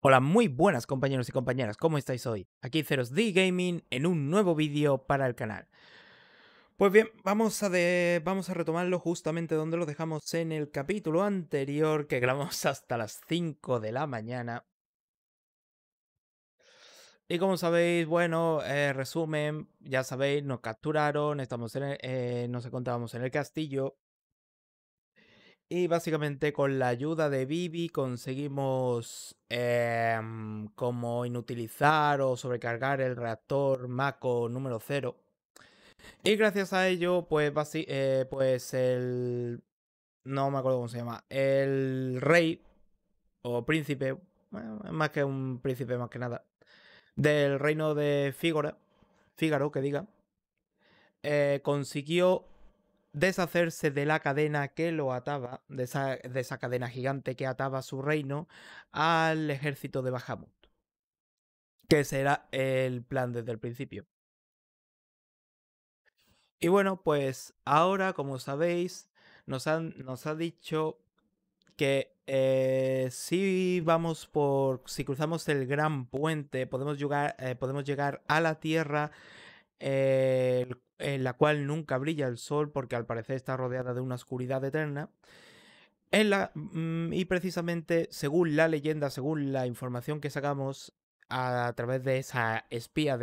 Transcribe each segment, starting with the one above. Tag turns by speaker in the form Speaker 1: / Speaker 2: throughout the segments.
Speaker 1: Hola, muy buenas compañeros y compañeras, ¿cómo estáis hoy? Aquí Ceros D Gaming en un nuevo vídeo para el canal. Pues bien, vamos a retomarlo justamente donde lo dejamos en el capítulo anterior, que grabamos hasta las 5 de la mañana. Y como sabéis, bueno, resumen, ya sabéis, nos capturaron, nos encontrábamos en el castillo. Y básicamente con la ayuda de Vivi conseguimos como inutilizar o sobrecargar el reactor Mako número 0. Y gracias a ello, pues el... No me acuerdo cómo se llama. El rey o príncipe, bueno, más que un príncipe más que nada, del reino de Fígaro que diga, consiguió deshacerse de la cadena que lo ataba, de esa cadena gigante que ataba su reino al ejército de Bahamut, que ese era el plan desde el principio. Y bueno, pues ahora, como sabéis, nos ha dicho que si cruzamos el gran puente, podemos llegar a la Tierra en la cual nunca brilla el sol porque al parecer está rodeada de una oscuridad eterna. Y precisamente, según la leyenda, según la información que sacamos a través de esa espía,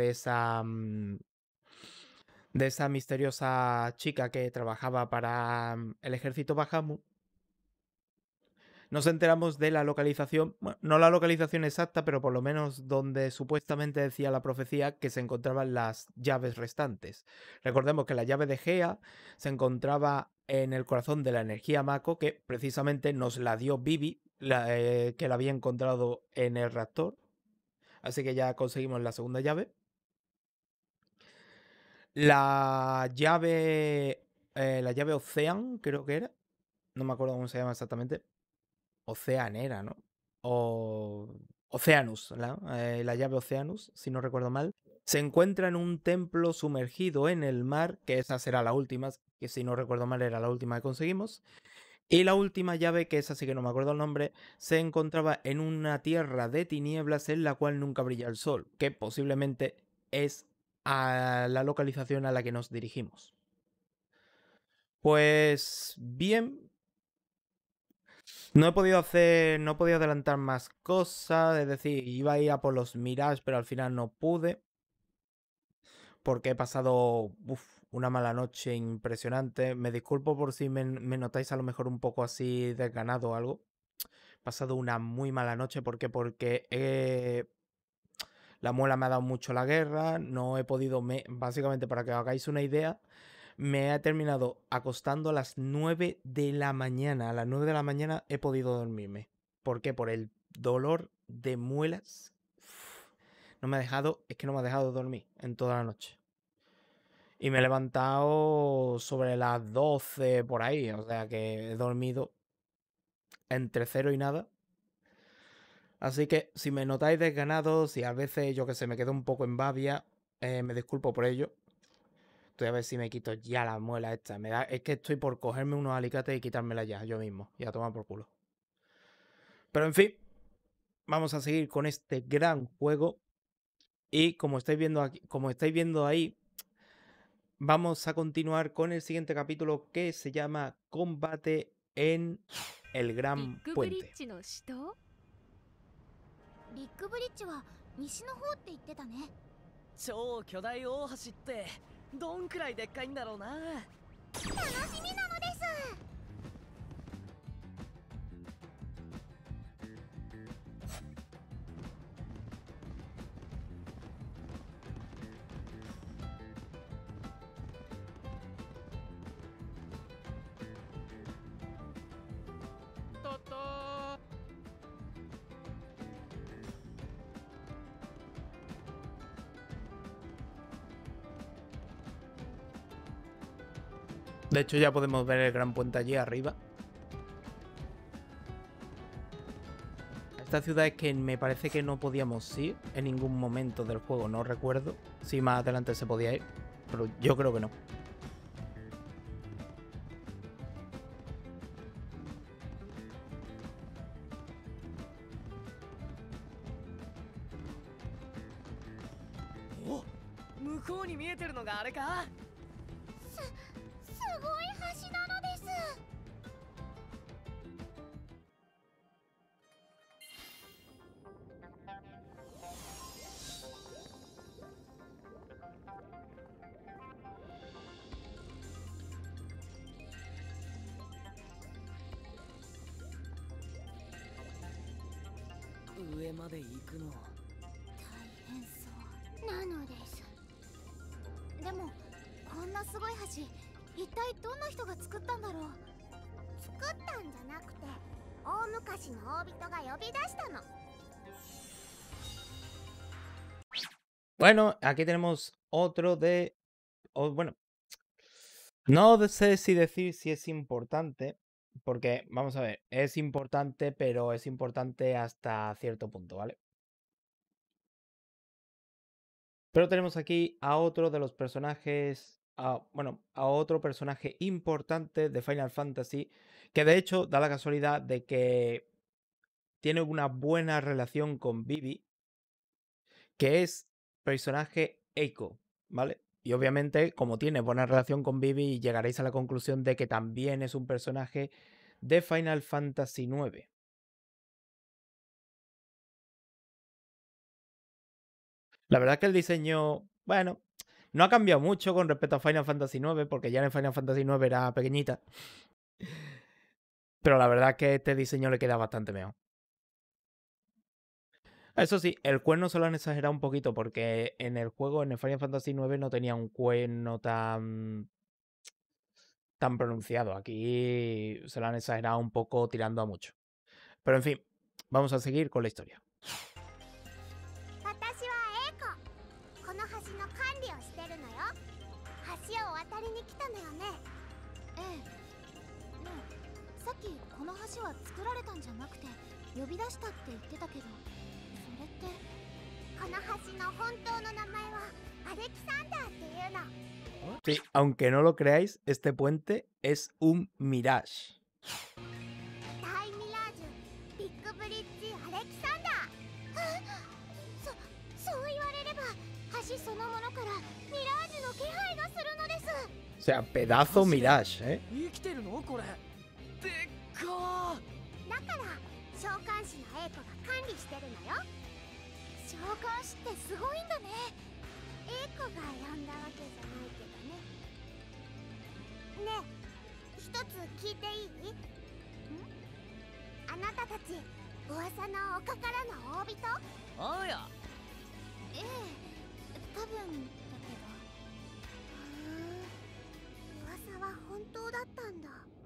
Speaker 1: de esa misteriosa chica que trabajaba para el ejército Bahamut, nos enteramos de la localización, bueno, no la localización exacta, pero por lo menos donde supuestamente decía la profecía que se encontraban las llaves restantes. Recordemos que la llave de Gea se encontraba en el corazón de la energía Mako, que precisamente nos la dio Vivi, que la había encontrado en el reactor. Así que ya conseguimos la segunda llave. La llave Ocean, creo que era. No me acuerdo cómo se llama exactamente. Oceanera, ¿no? O Oceanus, la llave Oceanus, si no recuerdo mal. Se encuentra en un templo sumergido en el mar, que esa será la última, que si no recuerdo mal era la última que conseguimos. Y la última llave, que esa sí que no me acuerdo el nombre, se encontraba en una tierra de tinieblas en la cual nunca brilla el sol, que posiblemente es a la localización a la que nos dirigimos. Pues bien, no he podido adelantar más cosas, es decir, iba a ir a por los Mirage, pero al final no pude, porque he pasado una mala noche impresionante. Me disculpo por si me notáis a lo mejor un poco así desganado o algo. He pasado una muy mala noche, porque la muela me ha dado mucho la guerra, no he podido, básicamente para que os hagáis una idea, me he terminado acostando a las 9 de la mañana. A las 9 de la mañana he podido dormirme. ¿Por qué? Por el dolor de muelas. Es que no me ha dejado dormir en toda la noche. Y me he levantado sobre las 12 por ahí, o sea que he dormido entre cero y nada. Así que si me notáis desganado, si a veces yo que sé me quedo un poco en babia, me disculpo por ello. Estoy a ver si me quito ya la muela esta. Es que estoy por cogerme unos alicates y quitármela ya, yo mismo. Y a tomar por culo. Pero en fin, vamos a seguir con este gran juego. Y como estáis viendo aquí, como estáis viendo ahí, vamos a continuar con el siguiente capítulo que se llama Combate en el Gran
Speaker 2: ビッグブリッ
Speaker 1: Puente.
Speaker 2: ジの首都ビッグブリッジは西の方って言ってたね。
Speaker 3: 超巨大大橋ってどんくらいでっかいんだろうな。
Speaker 2: 楽しみなのです。
Speaker 1: De hecho, ya podemos ver el Gran Puente allí arriba. Esta ciudad es que me parece que no podíamos ir en ningún momento del juego, no recuerdo si más adelante se podía ir, pero yo creo que no.
Speaker 3: 向こうに見えてるのがあれか。
Speaker 2: すごい橋なのです。
Speaker 3: 上まで行くの
Speaker 2: 大変そうなのです。でもこんなすごい橋、一体どんな人が作ったんだろう。作ったんじゃなくて、大昔の大人が呼び出したの。
Speaker 1: Bueno, aquí tenemos otro de... bueno, no sé si decir si es importante, porque, vamos a ver, es importante, pero es importante hasta cierto punto, ¿vale? Pero tenemos aquí a otro de los personajes, bueno, a otro personaje importante de Final Fantasy, que de hecho da la casualidad de que tiene una buena relación con Vivi, que es personaje Eiko, ¿vale? Y obviamente, como tiene buena relación con Vivi, llegaréis a la conclusión de que también es un personaje de Final Fantasy IX. La verdad es que el diseño, bueno, no ha cambiado mucho con respecto a Final Fantasy IX, porque ya en Final Fantasy IX era pequeñita. Pero la verdad es que este diseño le queda bastante mejor. Eso sí, el cuerno se lo han exagerado un poquito, porque en el juego, en el Final Fantasy IX, no tenía un cuerno tan pronunciado. Aquí se lo han exagerado un poco tirando a mucho. Pero en fin, vamos a seguir con la historia.
Speaker 2: 私はエイコ。この橋の管理をしてるのよ。橋を渡りに来たのよね。ええ。ねえ、さっきこの橋は作られたんじゃなくて呼び出したって言ってたけど、それって。この橋の本当の名前はアレキサンダーっていうの。
Speaker 1: Sí, aunque no lo creáis, este puente es un Mirage.
Speaker 2: 大ミラージュビッグブリッジアレキサンダー。そう言われれば橋そのものからミラージュの気配がするのです。
Speaker 1: O sea, pedazo Mirage, ¿eh?
Speaker 3: 生きてるのこれ。でっかー。
Speaker 2: だから召喚師のエイコが管理してるのよ。召喚師ってすごいんだね。エイコが呼んだわけじゃないけどね。ねえ、一つ聞いていい？あなたたち噂の丘からの大人？
Speaker 3: あや。
Speaker 2: ええ、多分だけど。噂は本当だったんだ。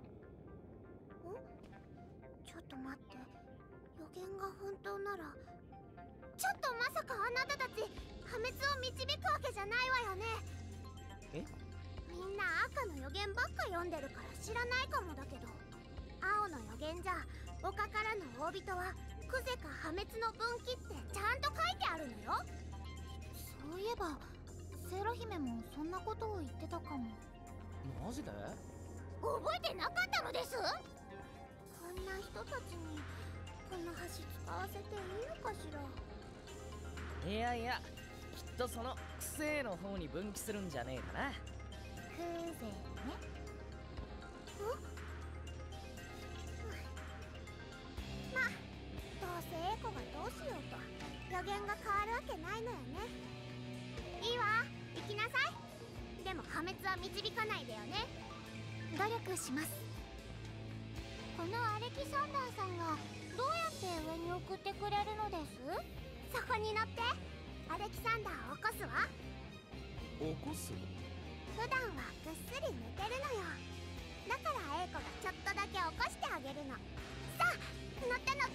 Speaker 2: ちょっと待って、予言が本当なら。ちょっとまさかあなたたち破滅を導くわけじゃないわよね。
Speaker 3: え？
Speaker 2: みんな赤の予言ばっか読んでるから知らないかもだけど、青の予言じゃ丘からの大人はクゼか破滅の分岐ってちゃんと書いてあるのよ。そういえばセロ姫もそんなことを言ってたかも。
Speaker 3: マジで？
Speaker 2: 覚えてなかったのです。こんな人たちにこの橋使わせていいのかしら。
Speaker 3: いやいや、きっとその癖の方に分岐するんじゃねえかな。
Speaker 2: クゼね。まあどうせエイコがどうしようと予言が変わるわけないのよね。いいわ、行きなさい。でも破滅は導かないでよね。努力します。このアレキサンダーさんがどうやって上に送ってくれるのです？そこに乗ってアレキサンダーを起こすわ。
Speaker 3: 起こす？
Speaker 2: 普段はぐっすり寝てるのよ。だからエイコがちょっとだけ起こしてあげるの。さあ乗った乗った。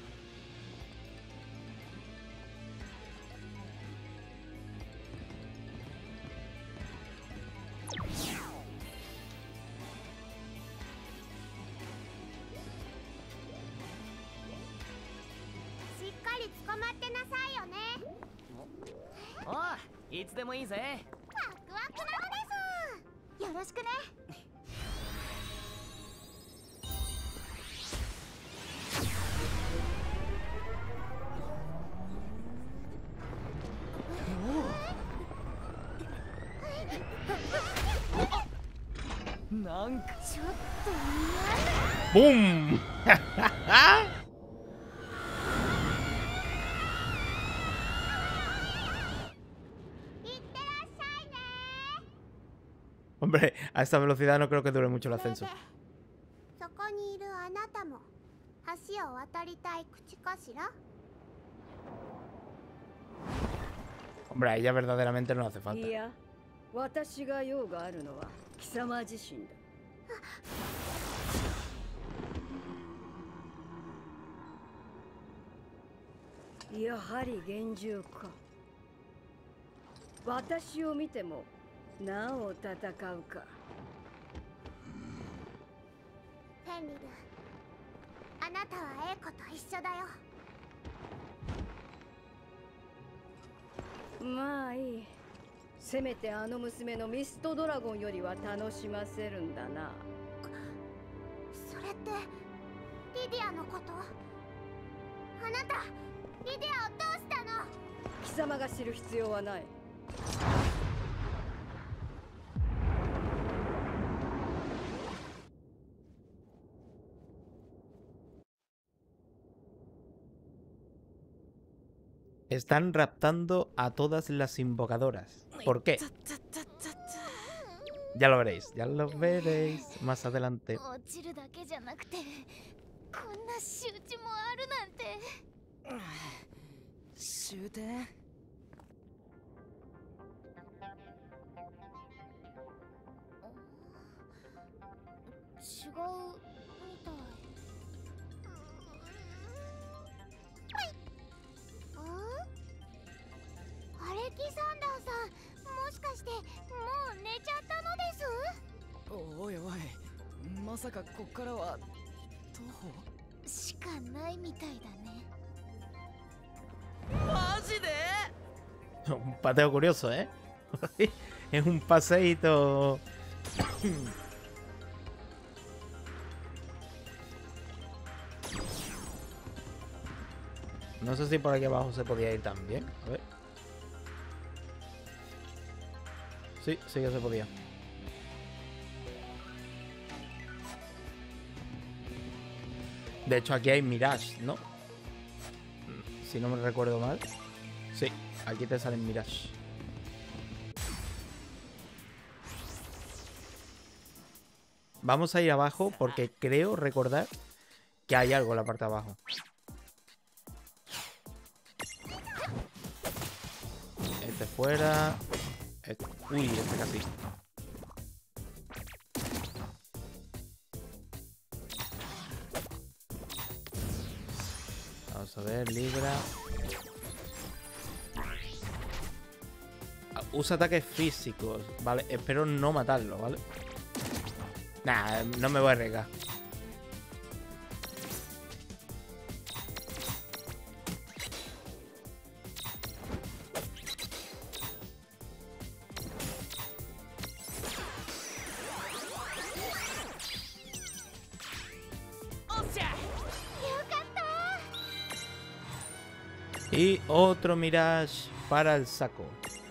Speaker 2: しっかり捕まってなさいよね。
Speaker 3: おい、いつでもいいぜ。
Speaker 2: ワクワクなのです。よろしくね。
Speaker 3: なんか
Speaker 2: ちょっと似合う。
Speaker 1: ¡Bum!
Speaker 2: いってらっしゃいね。
Speaker 1: Hombre, a esta velocidad no creo que dure mucho el
Speaker 2: それで
Speaker 1: ascenso.
Speaker 2: そこにいるあなたも橋を渡りたい口かしら。
Speaker 1: Hombre, a ella verdaderamente no hace
Speaker 4: い
Speaker 1: falta.
Speaker 4: や、私が用があるのは貴様自身だ。やはり厳重か。私を見てもなお戦うか。
Speaker 2: フェンリル、あなたはエイコと一緒だよ。
Speaker 4: まあいい。せめてあの娘のミストドラゴンよりは楽しませるんだな。
Speaker 2: それってリディアのこと。あなたリディアをどうしたの。
Speaker 4: 貴様が知る必要はない。
Speaker 1: Están raptando a todas las invocadoras. ¿Por qué? Ya lo veréis, ya lo veréis más adelante.
Speaker 2: 落ちるだけじゃなくてこんな仕打ちもあるなんて。
Speaker 3: 終点。
Speaker 2: 違うみたい。アレキサンダーさん、もしかしてもう寝ちゃったのです？
Speaker 3: おいおい、まさかこっからは徒歩
Speaker 2: しかないみたいだね。
Speaker 3: マジで？
Speaker 1: Un paseo curioso, ¿eh? Es un paseíto. No sé si por aquí abajo se podía ir también. A ver. Sí, sí que se podía. De hecho, aquí hay Mirage, ¿no? Si no me recuerdo mal. Sí, aquí te salen Mirage. Vamos a ir abajo porque creo recordar que hay algo en la parte de abajo. Este fuera. Uy, este casi. Vamos a ver, Libra. Usa ataques físicos, ¿vale? Espero no matarlo, ¿vale? Nah, no me voy a arriesgar. Y otro Mirage para el saco.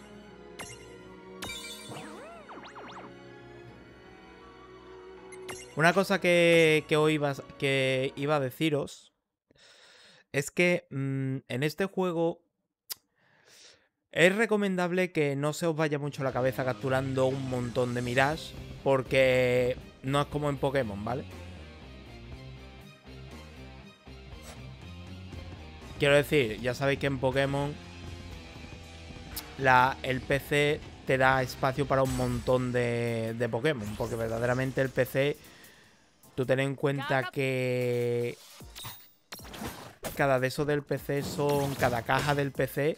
Speaker 1: Una cosa que iba a deciros es que en este juego es recomendable que no se os vaya mucho la cabeza capturando un montón de Mirage, porque no es como en Pokémon, ¿vale? Quiero decir, ya sabéis que en Pokémon el PC te da espacio para un montón de Pokémon, porque verdaderamente el PC, tú ten en cuenta que cada de esos del PC cada caja del PC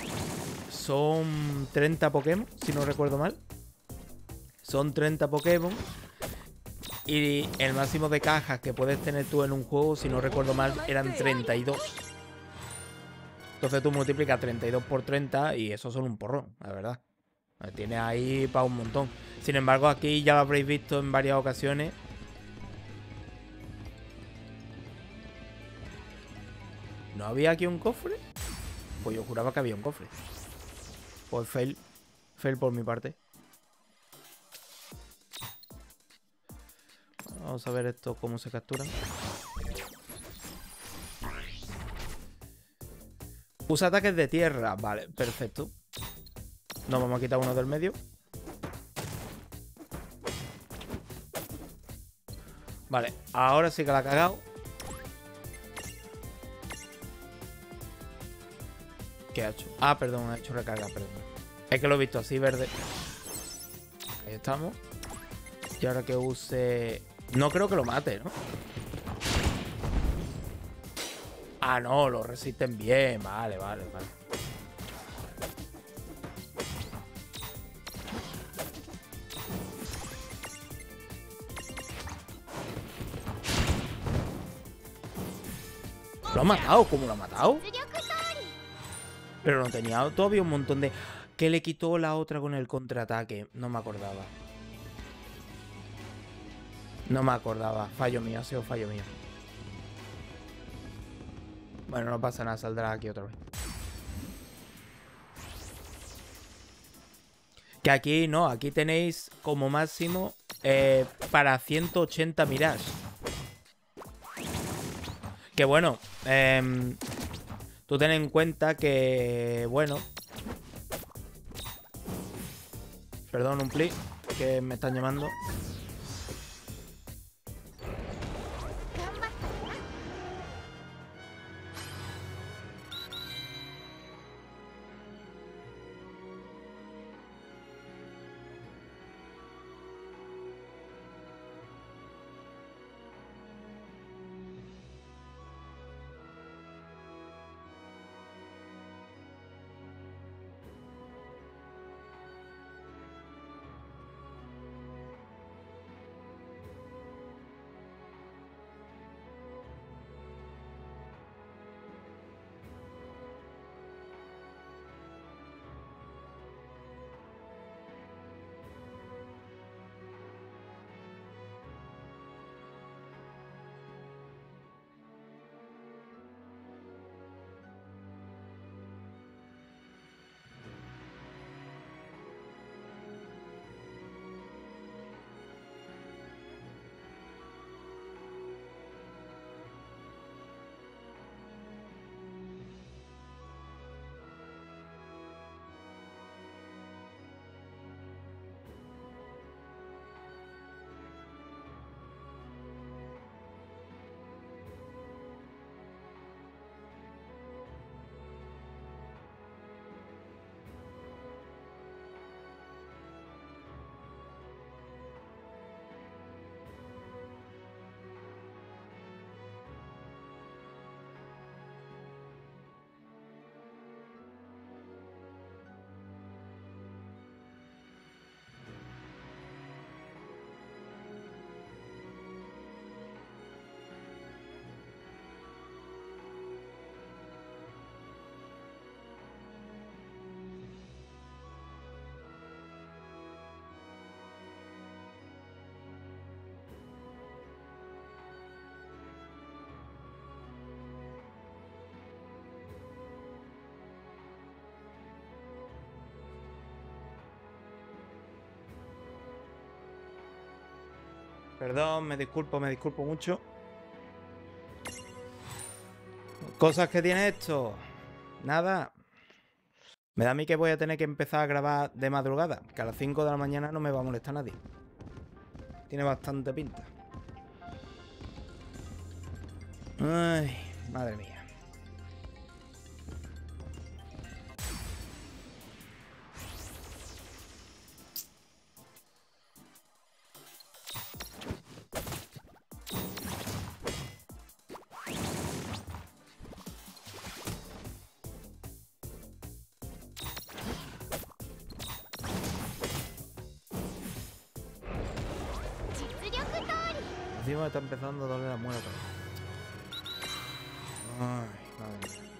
Speaker 1: son 30 Pokémon, si no recuerdo mal. Son 30 Pokémon. Y el máximo de cajas que puedes tener tú en un juego, si no recuerdo mal, eran 32. Entonces tú multiplicas 32 por 30 y eso son un porrón, la verdad. Tiene ahí para un montón. Sin embargo, aquí ya lo habréis visto en varias ocasiones. ¿No había aquí un cofre? Pues yo juraba que había un cofre. Pues fail. Fail por mi parte. Vamos a ver esto cómo se capturan. Usa ataques de tierra. Vale, perfecto. Nos vamos a quitar uno del medio. Vale, ahora sí que la ha cagado. ¿Qué ha hecho? Ah, perdón, ha hecho recarga, perdón. Es que lo he visto así, verde. Ahí estamos. Y ahora que use... No creo que lo mate, ¿no? Ah, no, lo resisten bien. Vale, vale, vale. ¿Lo ha matado? ¿Cómo lo ha matado? Pero no tenía todavía un montón de... ¿Qué le quitó la otra con el contraataque? No me acordaba. No me acordaba. Fallo mío, ha sido fallo mío. Bueno, no pasa nada, saldrá aquí otra vez. Que aquí no, aquí tenéis como máximo para 180 Mirage. Que bueno, tú ten en cuenta que, bueno... Perdón, un pli, que me están llamando. Perdón, me disculpo mucho. Cosas que tiene esto. Nada. Me da a mí que voy a tener que empezar a grabar de madrugada. Que a las 5 de la mañana no me va a molestar nadie. Tiene bastante pinta. Ay, madre mía. Encima me está empezando a doler la muela otra vez. Ay, madre mía.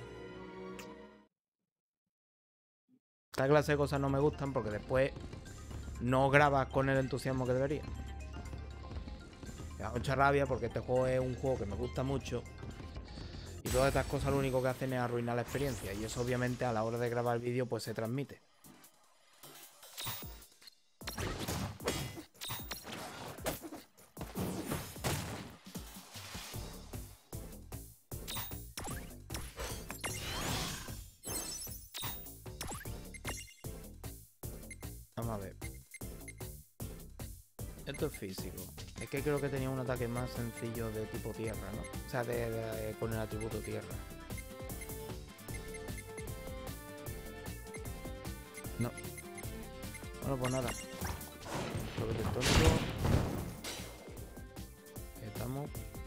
Speaker 1: Esta clase de cosas no me gustan porque después no grabas con el entusiasmo que debería. Me da mucha rabia porque este juego es un juego que me gusta mucho. Y todas estas cosas lo único que hacen es arruinar la experiencia. Y eso obviamente a la hora de grabar el vídeo pues se transmite. Vamos a ver. Esto es físico. Es que creo que tenía un ataque más sencillo de tipo tierra, ¿no? O sea, con el atributo tierra. No. Bueno, pues nada. Lo que te tonto. Estamos.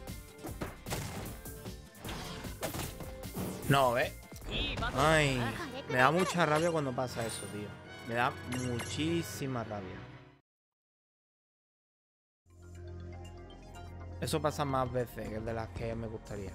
Speaker 1: No, ¿ves? Ay, me da mucha rabia cuando pasa eso, tío. Me da muchísima rabia. Eso pasa más veces que de las que me gustaría.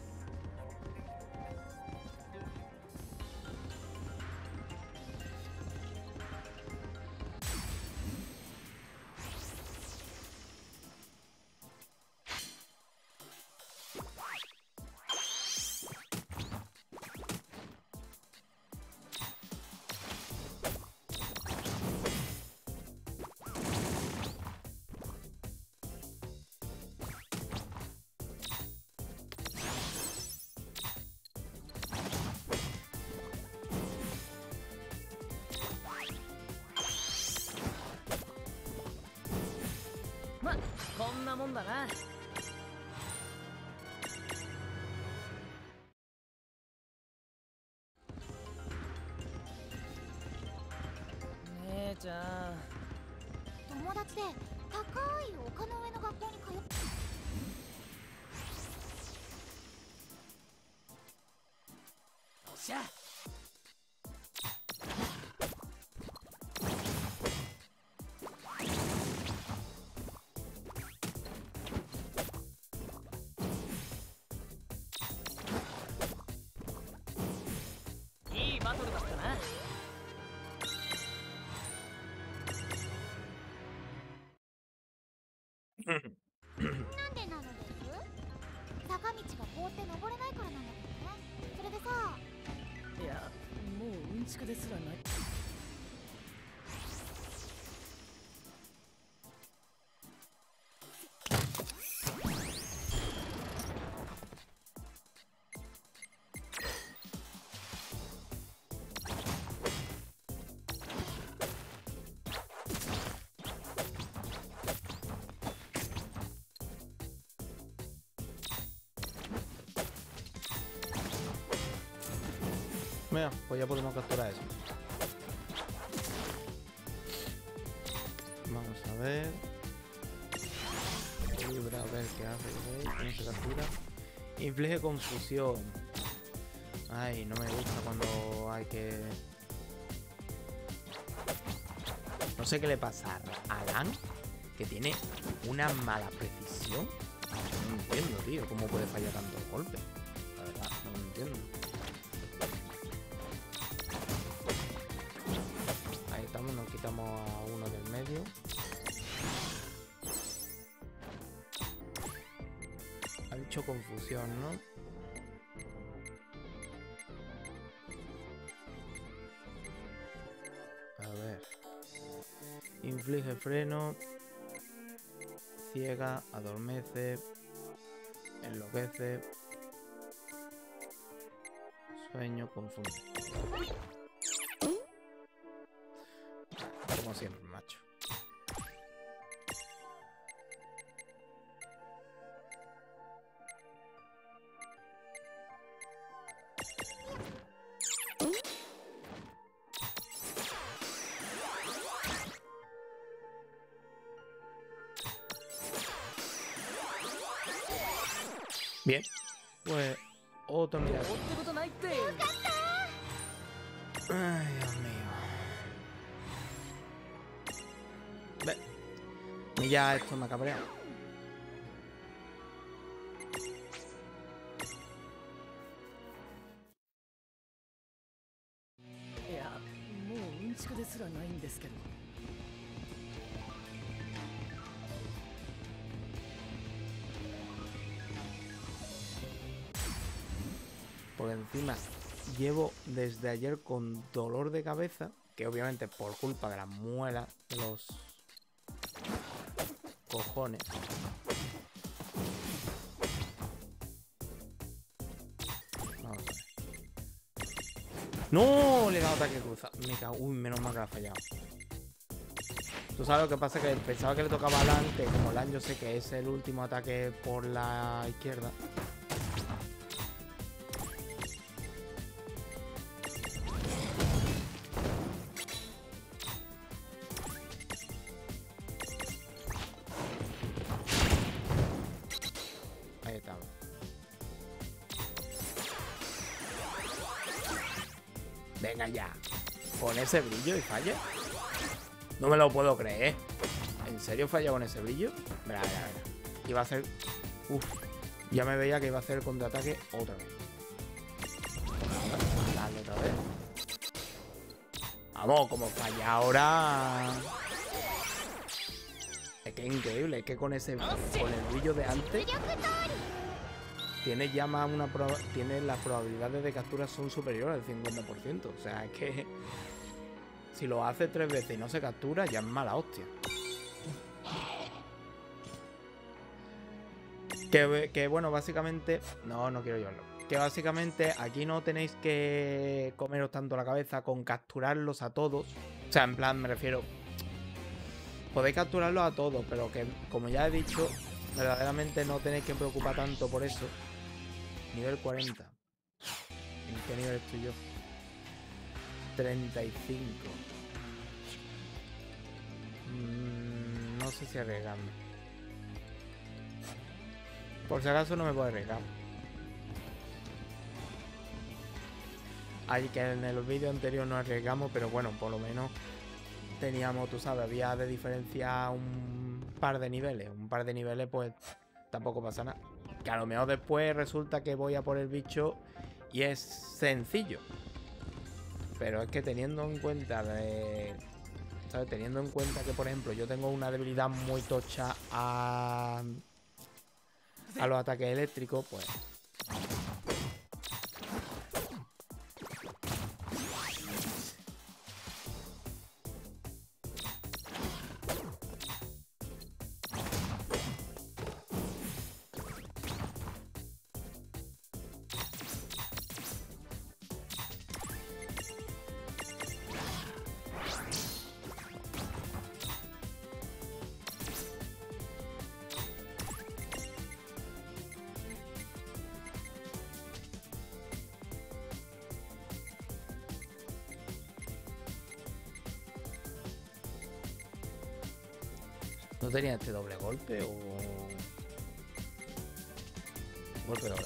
Speaker 3: Ma, こんなもんだな。姉ちゃん。
Speaker 2: 友達で高い丘の上の学校に通って。
Speaker 3: よっしゃ。いいバトルだったな。
Speaker 2: なんでなのです？坂道が凍って登れないからなんだけどね。それでさ。
Speaker 3: いや、もううんちくですらない。
Speaker 1: Mira, pues ya podemos capturar eso. Vamos a ver. Libra, a ver qué hace. ¿Cómo se captura? Inflige confusión. Ay, no me gusta cuando hay que... No sé qué le pasa a Alan, que tiene una mala precisión. No entiendo, tío, cómo puede fallar tanto el golpe. La verdad, no lo entiendo. Ahí estamos, nos quitamos a uno del medio. Ha dicho confusión, ¿no? A ver. Inflige freno. Ciega, adormece. Enloquece. Sueño, confunde. Como siempre, macho. Bien, pues otro milagro.
Speaker 3: 追ってことないって。
Speaker 1: Ay, Dios mío. Ve. Y ya esto me ha cabreado.
Speaker 3: いや、もううんちくですらないんですけど。
Speaker 1: Porque encima llevo desde ayer con dolor de cabeza, que obviamente por culpa de las muelas de los cojones. Vamos a ver. ¡No! Le he dado ataque cruzado. Me cago. Uy, menos mal que la ha fallado. Tú sabes lo que pasa, que pensaba que le tocaba a Lan, que como Lan yo sé que es el último ataque por la izquierda. Ahí estaba. Venga ya. Con ese brillo y falla. No me lo puedo creer. ¿En serio falla con ese brillo? Verá, verá, verá. Iba a hacer... Uf. Ya me veía que iba a hacer el contraataque otra vez. Dale otra vez. Vamos, como falla ahora... Es que es increíble. Es que con ese... Con el brillo de antes... Tiene ya más una... Tiene las probabilidades de captura son superiores al 50%. O sea, es que... Si lo hace 3 veces y no se captura, ya es mala hostia. Que bueno, básicamente... No quiero llevarlo. Que básicamente aquí no tenéis que comeros tanto la cabeza con capturarlos a todos. O sea, en plan, me refiero... Podéis capturarlos a todos, pero que, como ya he dicho, verdaderamente no tenéis que preocupar tanto por eso. Nivel 40. ¿En qué nivel estoy yo? 35. No sé si arriesgarme. Por si acaso no me puedo arriesgar. Ahí que en el vídeo anterior no arriesgamos, pero bueno, por lo menos teníamos, tú sabes, había de diferencia un par de niveles. Un par de niveles, pues tampoco pasa nada. Que a lo mejor después resulta que voy a por el bicho y es sencillo. Pero es que teniendo en cuenta ¿sabes? Teniendo en cuenta que, por ejemplo, yo tengo una debilidad muy tocha a los ataques eléctricos, pues... ¿No tenía este doble golpe o...? Golpe doble.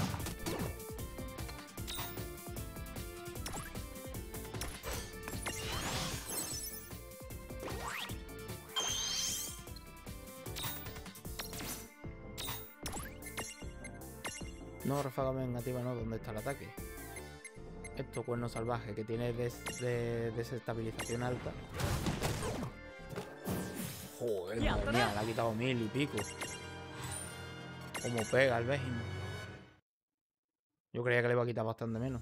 Speaker 1: No, ráfaga vengativa no. ¿Dónde está el ataque? Esto, cuerno salvaje, que tiene desestabilización alta. Joder, madre mía, le ha quitado 1000 y pico. Como pega el Vejimo. Yo creía que le iba a quitar bastante menos.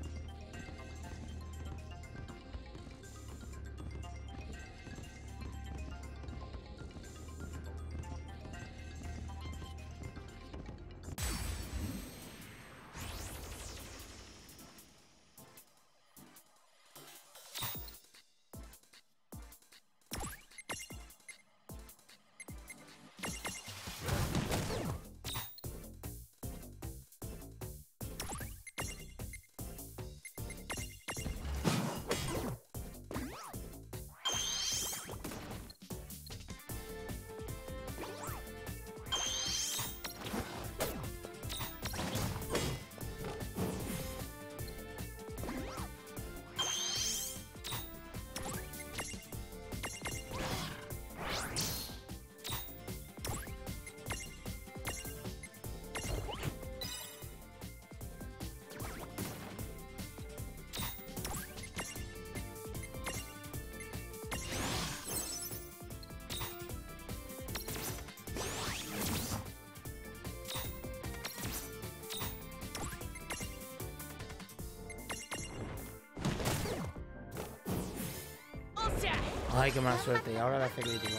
Speaker 1: Ay, qué mala suerte. Y ahora le hace crítico.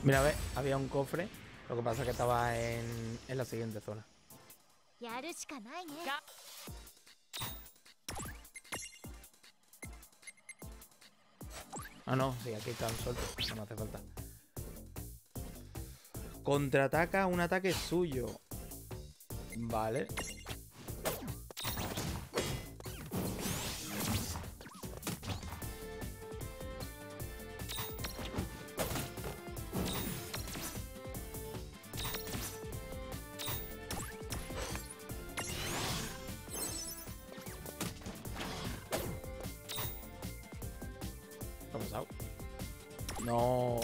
Speaker 1: Mira, a ver, había un cofre. Lo que pasa es que estaba en la siguiente zona.
Speaker 2: やるしかないね。
Speaker 1: Ah, no, sí, aquí están sueltos. No me hace falta. Contraataca un ataque suyo. Vale. ¿Qué ha pasado? No.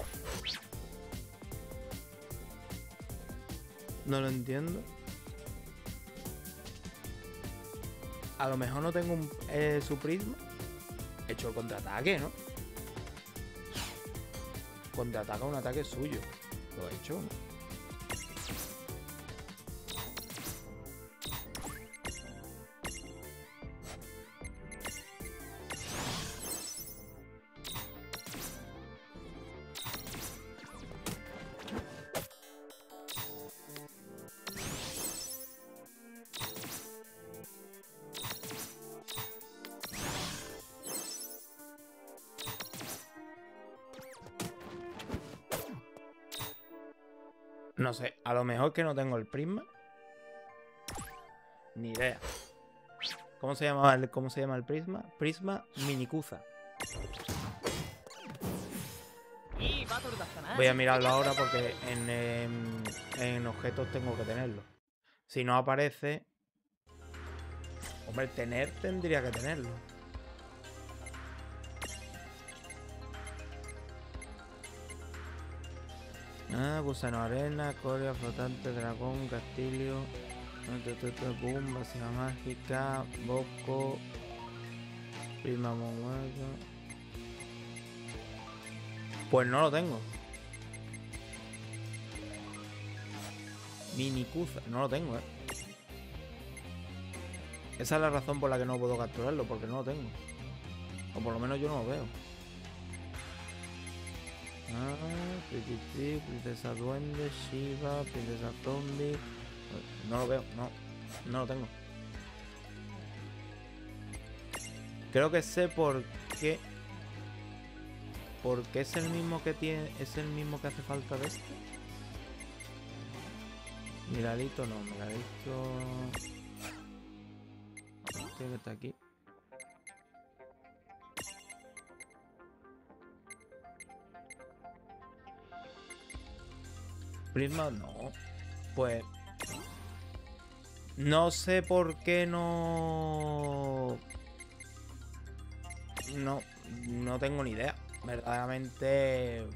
Speaker 1: No lo entiendo. A lo mejor no tengo su prisma. He hecho el contraataque, ¿no? Contraataca un ataque suyo. Lo he hecho, ¿no? No sé, a lo mejor que no tengo el prisma. Ni idea. ¿Cómo se llama el prisma? Prisma Minicuza.
Speaker 3: いいバトルだったな。
Speaker 1: Voy a mirarlo ahora porque en objetos tengo que tenerlo. Si no aparece... Hombre, tendría que tenerlo. Ah, gusano arena, corea flotante, dragón, castillo, boom, vasija mágica, boco, prisma monguazo. Pues no lo tengo. Minicuza, no lo tengo, Esa es la razón por la que no puedo capturarlo, porque no lo tengo. O por lo menos yo no lo veo. Princesa duende, Shiva, princesa zombie. No lo veo, no lo tengo. Creo que sé por qué. Porque es el mismo que tiene. Es el mismo que hace falta de este. Miradito no, miradito. Este que está aquí. Prisma no. Pues no sé por qué no. No tengo ni idea. Verdaderamente.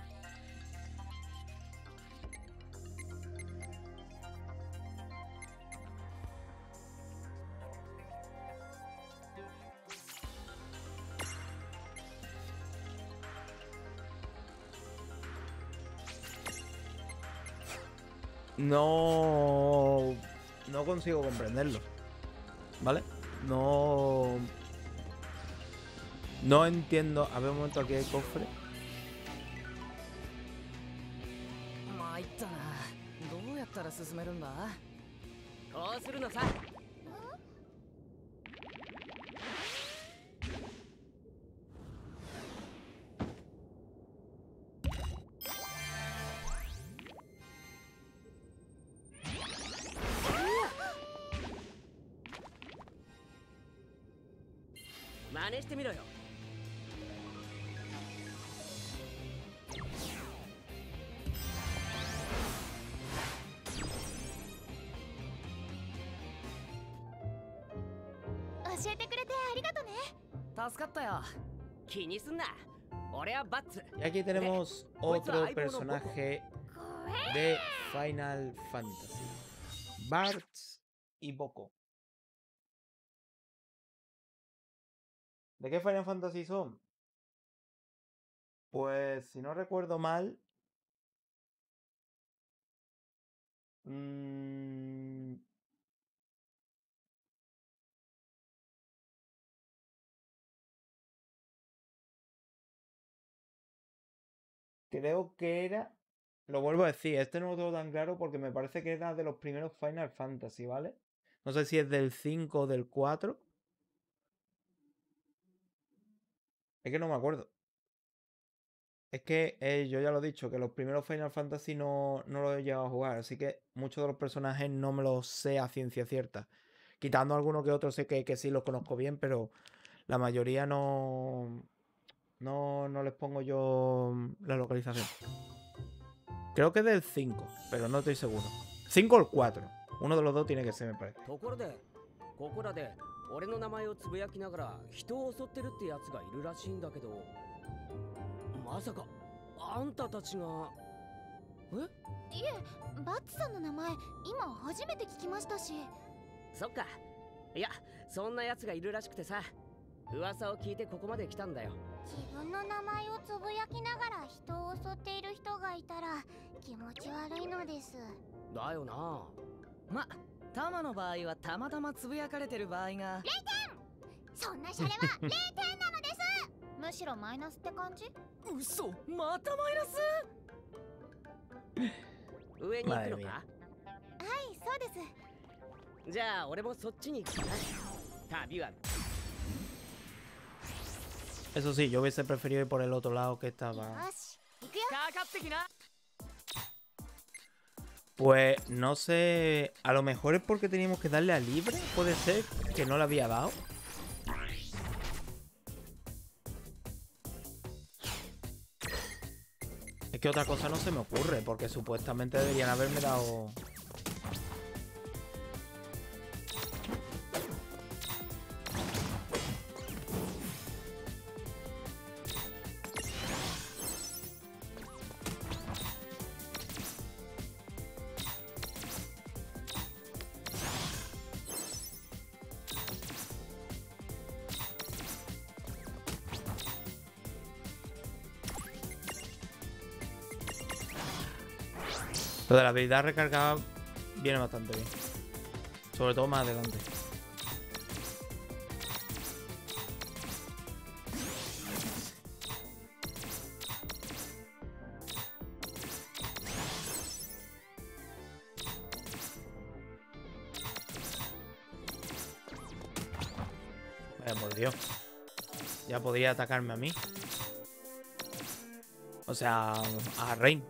Speaker 1: No consigo comprenderlo. ¿Vale? No entiendo. A ver, un momento, aquí hay cofre.
Speaker 3: 参ったな。どうやったら進めるんだ。こうするのさ。 真似してみろよ。
Speaker 2: 教えてくれてありがとね。
Speaker 3: 助かったよ。気にすんな。俺はバッツ。
Speaker 1: Y aquí tenemos otro personaje de Final Fantasy. Bartz y Boko. ¿De qué Final Fantasy son? Pues si no recuerdo mal. Creo que era lo vuelvo a decir, este no lo tengo tan claro porque me parece que era de los primeros Final Fantasy, ¿vale? No sé si es del 5 o del 4. Es que no me acuerdo. Es que yo ya lo he dicho, que los primeros Final Fantasy no los he llegado a jugar, así que muchos de los personajes no me los sé a ciencia cierta. Quitando algunos que otros sé que sí los conozco bien, pero la mayoría no les pongo yo la localización. Creo que es del 5, pero no estoy seguro. 5 o el 4. Uno de los dos tiene que ser, me parece.
Speaker 5: ところでここらで俺の名前をつぶやきながら人を襲ってるってやつがいるらしいんだけど、まさかあんたたちが。
Speaker 2: いえ、バッツさんの名前今初めて聞きましたし。
Speaker 5: そっか。いや、そんなやつがいるらしくてさ、噂を聞いてここまで来たんだよ。
Speaker 2: 自分の名前をつぶやきながら人を襲っている人がいたら気持ち悪いのです。
Speaker 5: だよな。
Speaker 3: ま、タマの場合はたまたまつぶやかれてる場合が。
Speaker 2: 0点。そんなシャレは0点なのです。むしろマイナスって感じ？
Speaker 3: 嘘、またマイナス。
Speaker 5: 上に行くのか？
Speaker 2: はい、そうです。
Speaker 5: じゃあ俺もそっちに行くかな。旅は。
Speaker 1: Eso sí, yo hubiese preferido ir por el otro lado que estaba.
Speaker 2: よし、行くよ。
Speaker 3: かかってきな。
Speaker 1: Pues no sé, a lo mejor es porque teníamos que darle a libre, puede ser que no le había dado. Es que otra cosa no se me ocurre, porque supuestamente deberían haberme dado... Lo de la habilidad recargada viene bastante bien. Sobre todo más adelante. Vaya por Dios. Ya podría atacarme a mí. O sea, a Rain.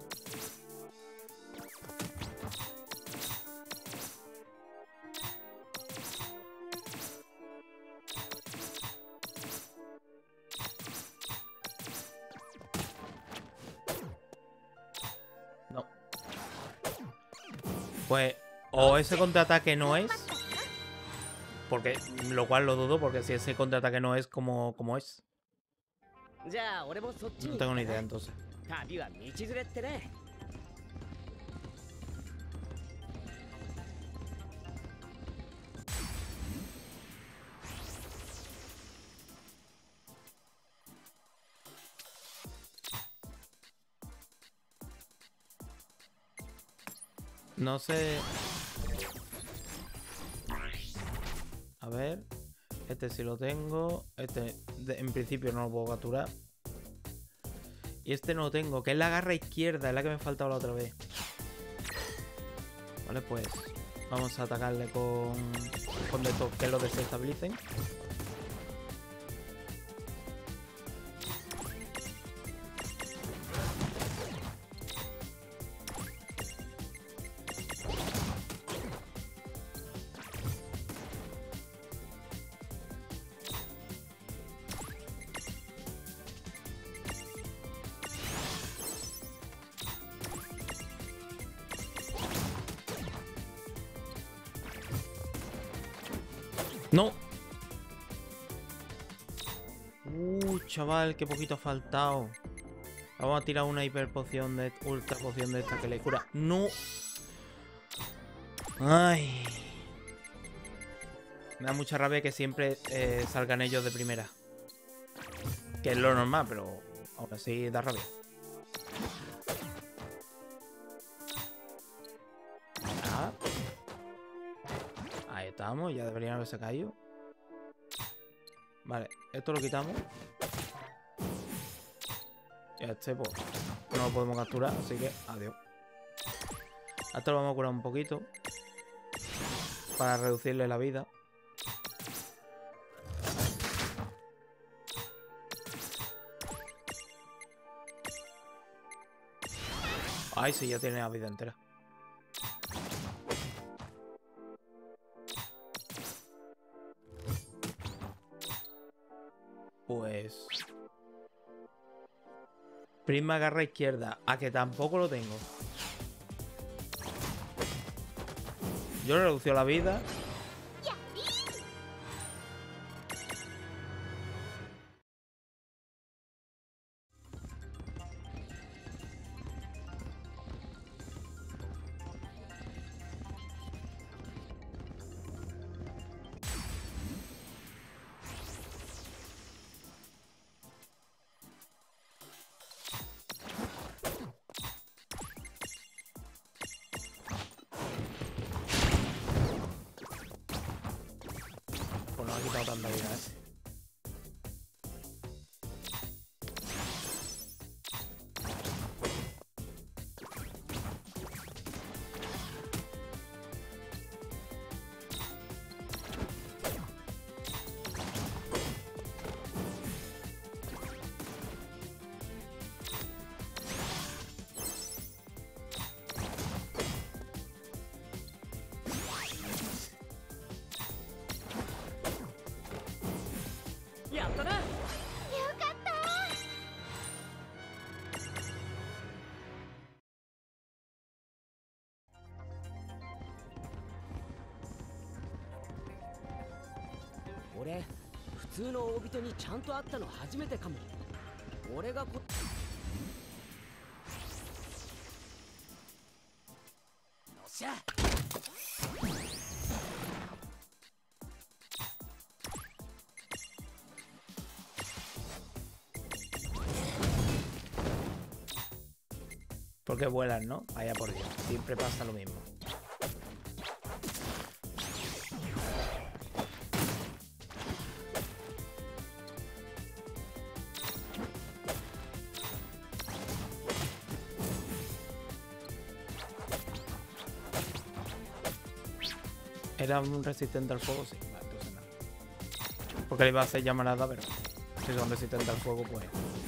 Speaker 1: No. Pues, o ese contraataque no es. Porque, lo cual lo dudo, porque si ese contraataque no es como es.
Speaker 5: じゃあ俺もそっちに
Speaker 1: No
Speaker 5: 行く
Speaker 1: tengo
Speaker 5: か
Speaker 1: ni
Speaker 5: な。
Speaker 1: idea entonces.
Speaker 5: 旅は道連れってね。
Speaker 1: No sé. A ver. Este sí lo tengo. Este en principio no lo puedo capturar. Y este no lo tengo, que es la garra izquierda, es la que me faltaba la otra vez. Vale, pues vamos a atacarle con esto, que lo desestabilicen. ¡No! Chaval, qué poquito ha faltado. Vamos a tirar una hiper poción de... Ultra poción de esta que le cura. ¡No! ¡Ay! Me da mucha rabia que siempre salgan ellos de primera. Que es lo normal, pero aún así da rabia. Ah. Ahí estamos, ya deberían haberse caído. Vale, esto lo quitamos. Y a este, pues, no lo podemos capturar, así que adiós. A esto lo vamos a curar un poquito. Para reducirle la vida. Ay, sí, ya tiene la vida entera. Pues... Prisma garra izquierda. A que tampoco lo tengo. Yo le reducí la vida. Pues no ha quitado tanta vida ese.
Speaker 5: 俺普通の大人にちゃんと会ったの初めてかも。俺がこよっしゃ。
Speaker 1: Porque vuelan, ¿no? Vaya por Dios. Siempre pasa lo mismo. ¿Era un resistente al fuego? Sí. Vale, entonces no. Porque le iba a hacer llamarada, pero si son resistentes al fuego, pues...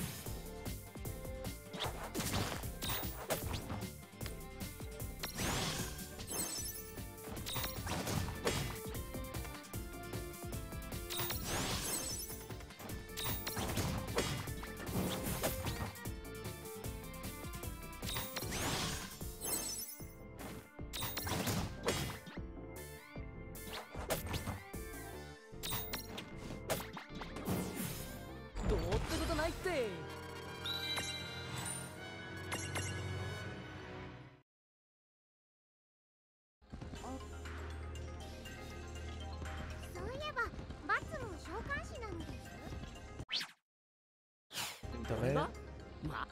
Speaker 1: Entonces...
Speaker 5: ま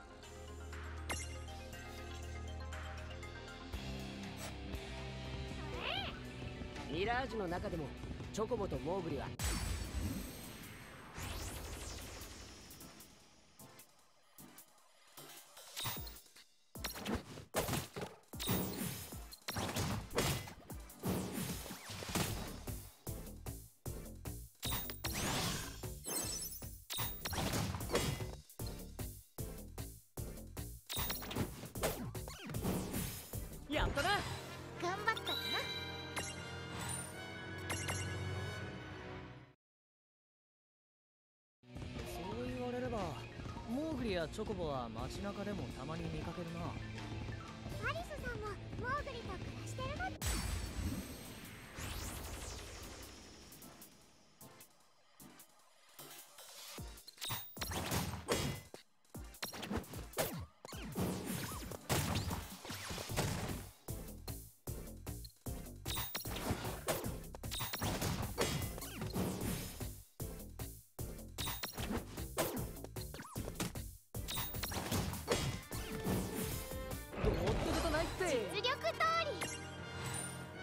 Speaker 5: ミラージュの中でもチョコボとモーグリはやったな。
Speaker 2: 頑張ったかな。
Speaker 3: そう言われればモーグリやチョコボは街中でもたまに見かけるな。
Speaker 2: アリスさんもモーグリと暮らしてるの。
Speaker 3: どうってことないって。
Speaker 2: 実力通り。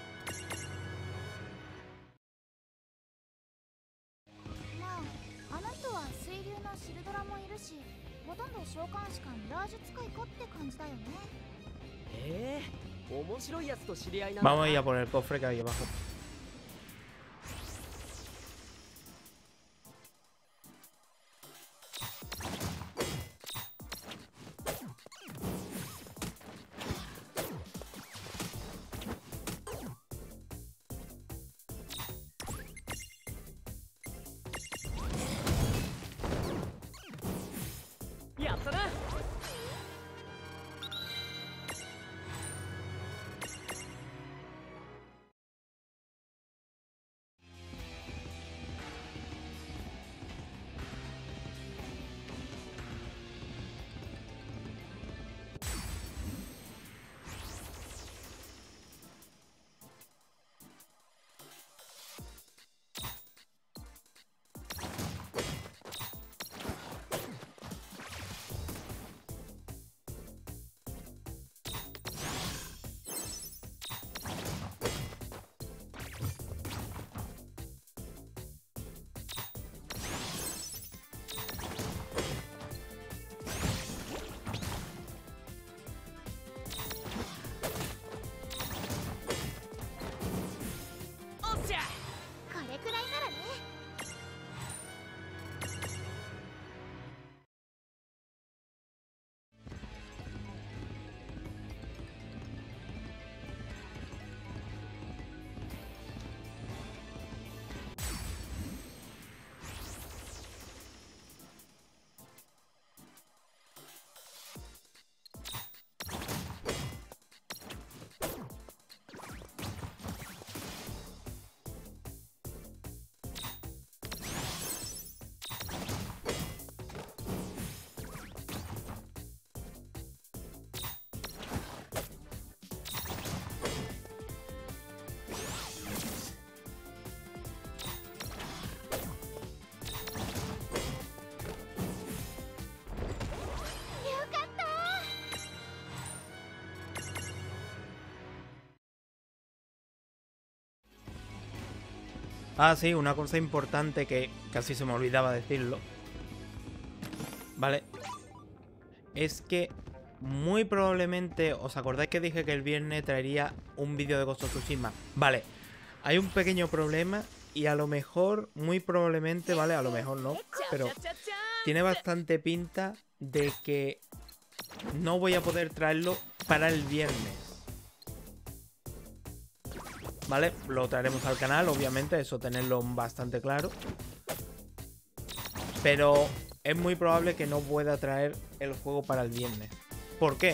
Speaker 2: なシルドラもいるし、ほとんど召喚士かミラージュ使いかって感じだよね。
Speaker 5: 面白いやつと知り合いなんだ。
Speaker 1: Vamos a ir a por el cofre que hay abajo. Ah, sí, una cosa importante que casi se me olvidaba decirlo. Vale. Es que muy probablemente... ¿Os acordáis que dije que el viernes traería un vídeo de Ghost of Tsushima? Vale. Hay un pequeño problema y a lo mejor, muy probablemente, ¿vale? A lo mejor no, pero tiene bastante pinta de que no voy a poder traerlo para el viernes. ¿Vale? Lo traeremos al canal, obviamente, eso tenerlo bastante claro. Pero es muy probable que no pueda traer el juego para el viernes. ¿Por qué?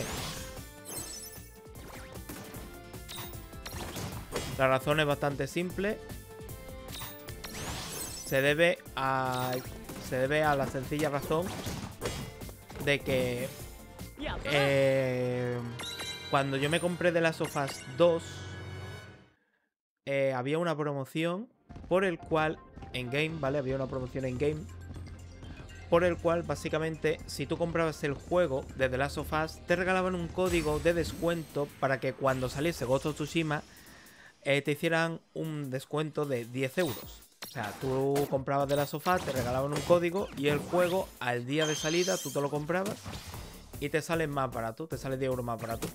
Speaker 1: La razón es bastante simple. Se debe a la sencilla razón de que cuando yo me compré The Last of Us 2 había una promoción por el cual en game, ¿vale? Había una promoción en game por el cual básicamente si tú comprabas el juego de The Last of Us te regalaban un código de descuento para que cuando saliese Ghost of Tsushima te hicieran un descuento de 10 euros. O sea, tú comprabas The Last of Us, te regalaban un código y el juego al día de salida tú te lo comprabas y te sale más barato, te sale 10 euros más barato.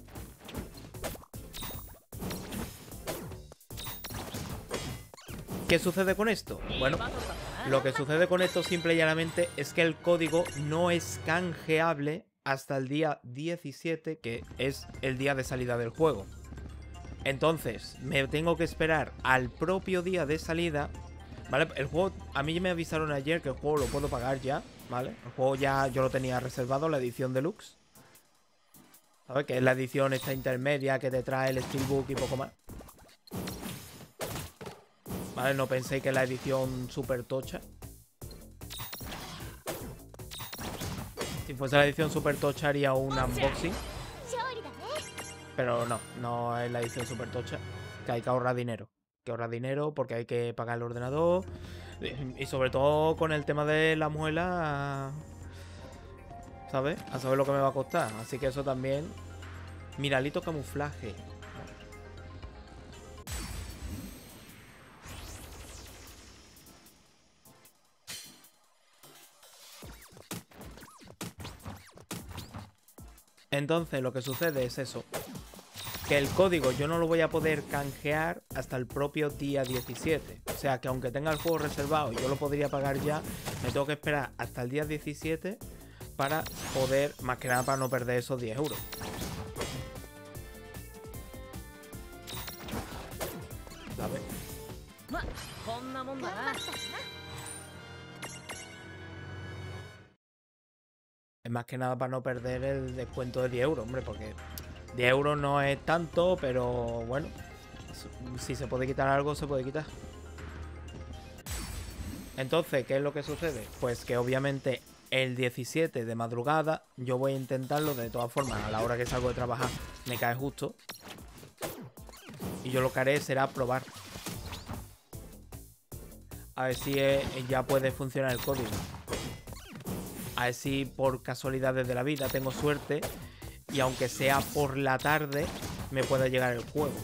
Speaker 1: ¿Qué sucede con esto? Bueno, lo que sucede con esto simple y llanamente es que el código no es canjeable hasta el día 17, que es el día de salida del juego. Entonces, me tengo que esperar al propio día de salida, ¿vale? El juego, a mí me avisaron ayer que el juego lo puedo pagar ya, ¿vale? El juego ya yo lo tenía reservado, la edición deluxe, ¿sabes? Que es la edición esta intermedia que te trae el steelbook y poco más. Vale, no penséis que la edición super tocha. Si fuese la edición super tocha haría un unboxing. Pero no, no es la edición super tocha. Que hay que ahorrar dinero. Que ahorrar dinero porque hay que pagar el ordenador. Y sobre todo con el tema de la muela, ¿sabes? A saber lo que me va a costar. Así que eso también. Miralito camuflaje. Entonces lo que sucede es eso. Que el código yo no lo voy a poder canjear hasta el propio día 17. O sea que aunque tenga el juego reservado y yo lo podría pagar ya, me tengo que esperar hasta el día 17 para poder, más que nada para no perder esos 10 euros. ¿Sabes?
Speaker 3: まあこんなもんだな。
Speaker 1: Es más que nada para no perder el descuento de 10 euros, hombre, porque 10 euros no es tanto, pero bueno, si se puede quitar algo, se puede quitar. Entonces, ¿qué es lo que sucede? Pues que obviamente el 17 de madrugada yo voy a intentarlo. De todas formas, a la hora que salgo de trabajar me cae justo. Y yo lo que haré será probar. A ver si ya puede funcionar el código. A ver si por casualidades de la vida tengo suerte y aunque sea por la tarde me pueda llegar el juego.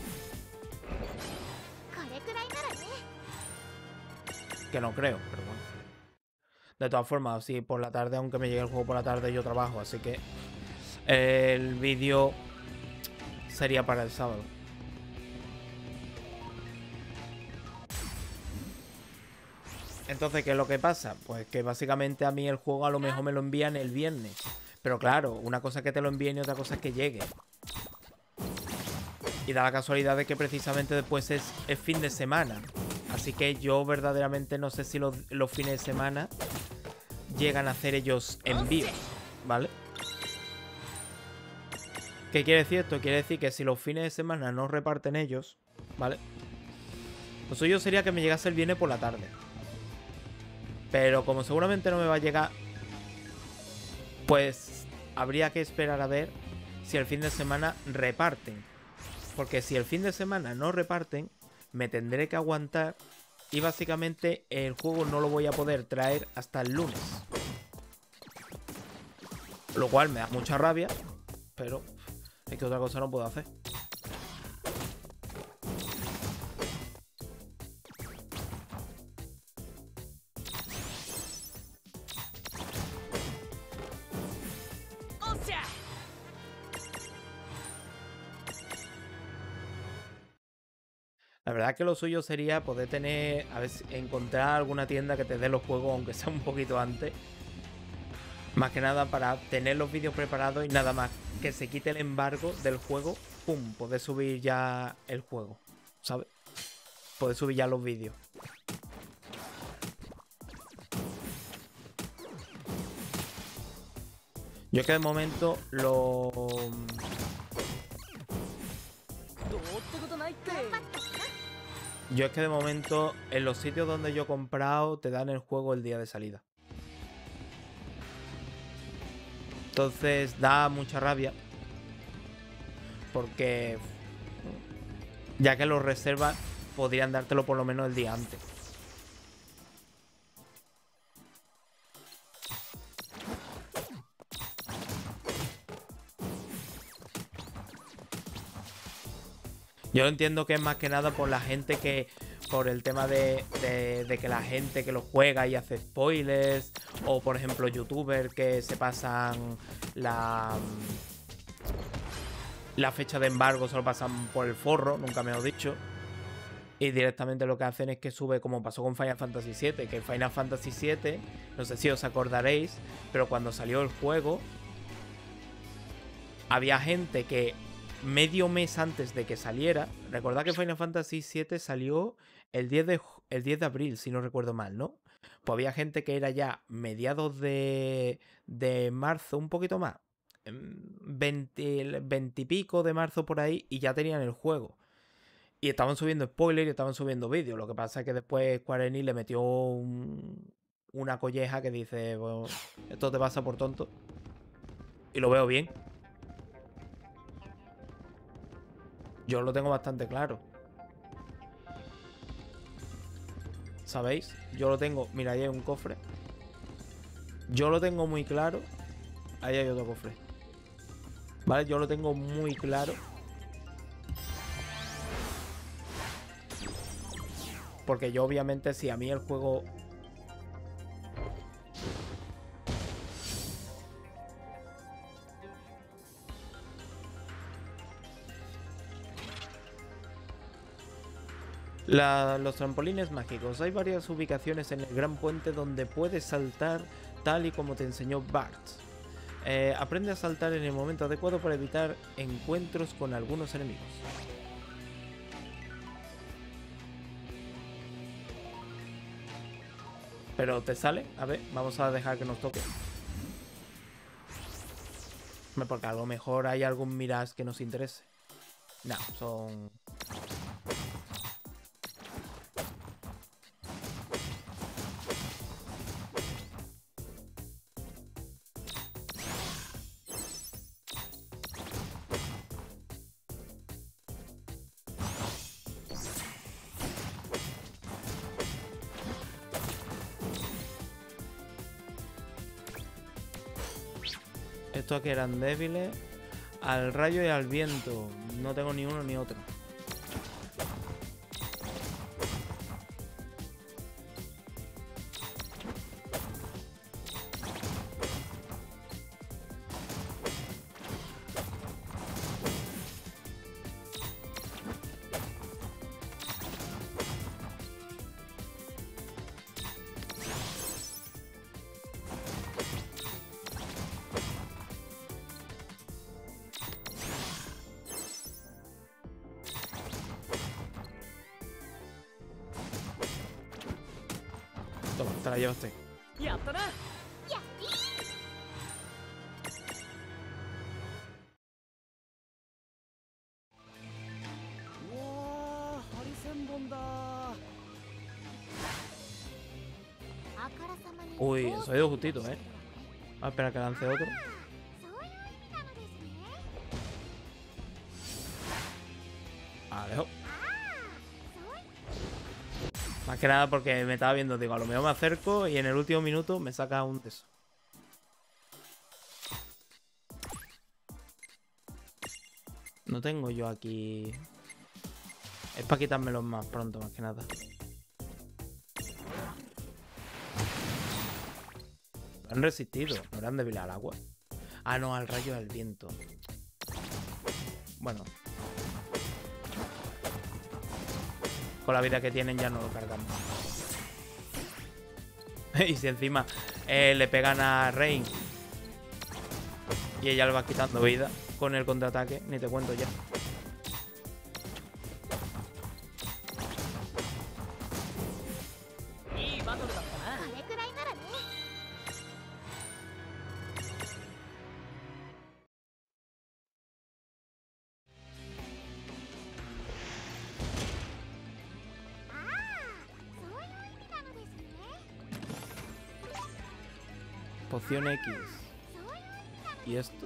Speaker 2: これくらいならね。
Speaker 1: Que no creo, pero bueno. De todas formas, si por la tarde, aunque me llegue el juego por la tarde, yo trabajo. Así que el vídeo sería para el sábado. Entonces, ¿qué es lo que pasa? Pues que básicamente a mí el juego a lo mejor me lo envían el viernes. Pero claro, una cosa es que te lo envíen y otra cosa es que llegue. Y da la casualidad de que precisamente después es fin de semana. Así que yo verdaderamente no sé si los fines de semana llegan a hacer ellos envíos, ¿vale? ¿Qué quiere decir esto? Quiere decir que si los fines de semana no reparten ellos, ¿vale? Lo suyo sería que me llegase el viernes por la tarde. Pero como seguramente no me va a llegar, pues habría que esperar a ver si el fin de semana reparten. Porque si el fin de semana no reparten, me tendré que aguantar y básicamente el juego no lo voy a poder traer hasta el lunes. Lo cual me da mucha rabia, pero es que otra cosa no puedo hacer. La verdad que lo suyo sería poder tener, a ver, encontrar alguna tienda que te dé los juegos, aunque sea un poquito antes. Más que nada para tener los vídeos preparados y nada más que se quite el embargo del juego, pum, poder subir ya el juego, ¿sabes? Poder subir ya los vídeos. Yo es que de momento lo... Yo es que de momento en los sitios donde yo he comprado te dan el juego el día de salida. Entonces da mucha rabia. Porque ya que los reservas podrían dártelo por lo menos el día antes. Yo entiendo que es más que nada por la gente que... Por el tema de que la gente que lo juega y hace spoilers. O por ejemplo youtubers que se pasan la fecha de embargo, se lo pasan por el forro, nunca me lo he dicho. Y directamente lo que hacen es que sube, como pasó con Final Fantasy VII. Que Final Fantasy VII, no sé si os acordaréis, pero cuando salió el juego había gente que medio mes antes de que saliera, recordad que Final Fantasy VII salió el 10 de abril, si no recuerdo mal, ¿no? Pues había gente que era ya mediados de marzo, un poquito más, 20 y pico de marzo por ahí, y ya tenían el juego. Y estaban subiendo spoilers y estaban subiendo vídeos. Lo que pasa es que después Square Enix le metió una colleja que dice, bueno, esto te pasa por tonto. Y lo veo bien. Yo lo tengo bastante claro. ¿Sabéis? Yo lo tengo... Mira, ahí hay un cofre. Yo lo tengo muy claro. Ahí hay otro cofre. ¿Vale? Yo lo tengo muy claro. Porque yo obviamente si a mí el juego... Los trampolines mágicos. Hay varias ubicaciones en el Gran Puente donde puedes saltar tal y como te enseñó Bart. Aprende a saltar en el momento adecuado para evitar encuentros con algunos enemigos. Pero te sale, a ver, vamos a dejar que nos toque. Porque a lo mejor hay algún Mirage que nos interese. No, son... Estos que eran débiles. Al rayo y al viento. No tengo ni uno ni otro. Toma, te la llevaste.
Speaker 3: やったな。
Speaker 2: やっいい。
Speaker 3: うわー、ハリセンボンだ。
Speaker 2: あからさまに
Speaker 1: Uy, eso ha ido justito, ¿eh? Ah, espera que lance otro.
Speaker 2: そういう意味なのですね。
Speaker 1: Alejo.
Speaker 2: そうい
Speaker 1: Más que nada porque me estaba viendo, digo, a lo mejor me acerco y en el último minuto me saca un de esos. No tengo yo aquí... Es para quitármelos más pronto, más que nada. Han resistido, no eran débiles al agua. Ah, no, al rayo del viento. Bueno. Con la vida que tienen ya no lo cargamos. Y si encima le pegan a Rain y ella le va quitando vida con el contraataque, ni te cuento ya.
Speaker 3: いいバトルだったな。
Speaker 2: これくらいならね。 ああ、そういう意味なのですね。
Speaker 1: Poción X.
Speaker 2: そういう意味なの
Speaker 1: ¿Y esto?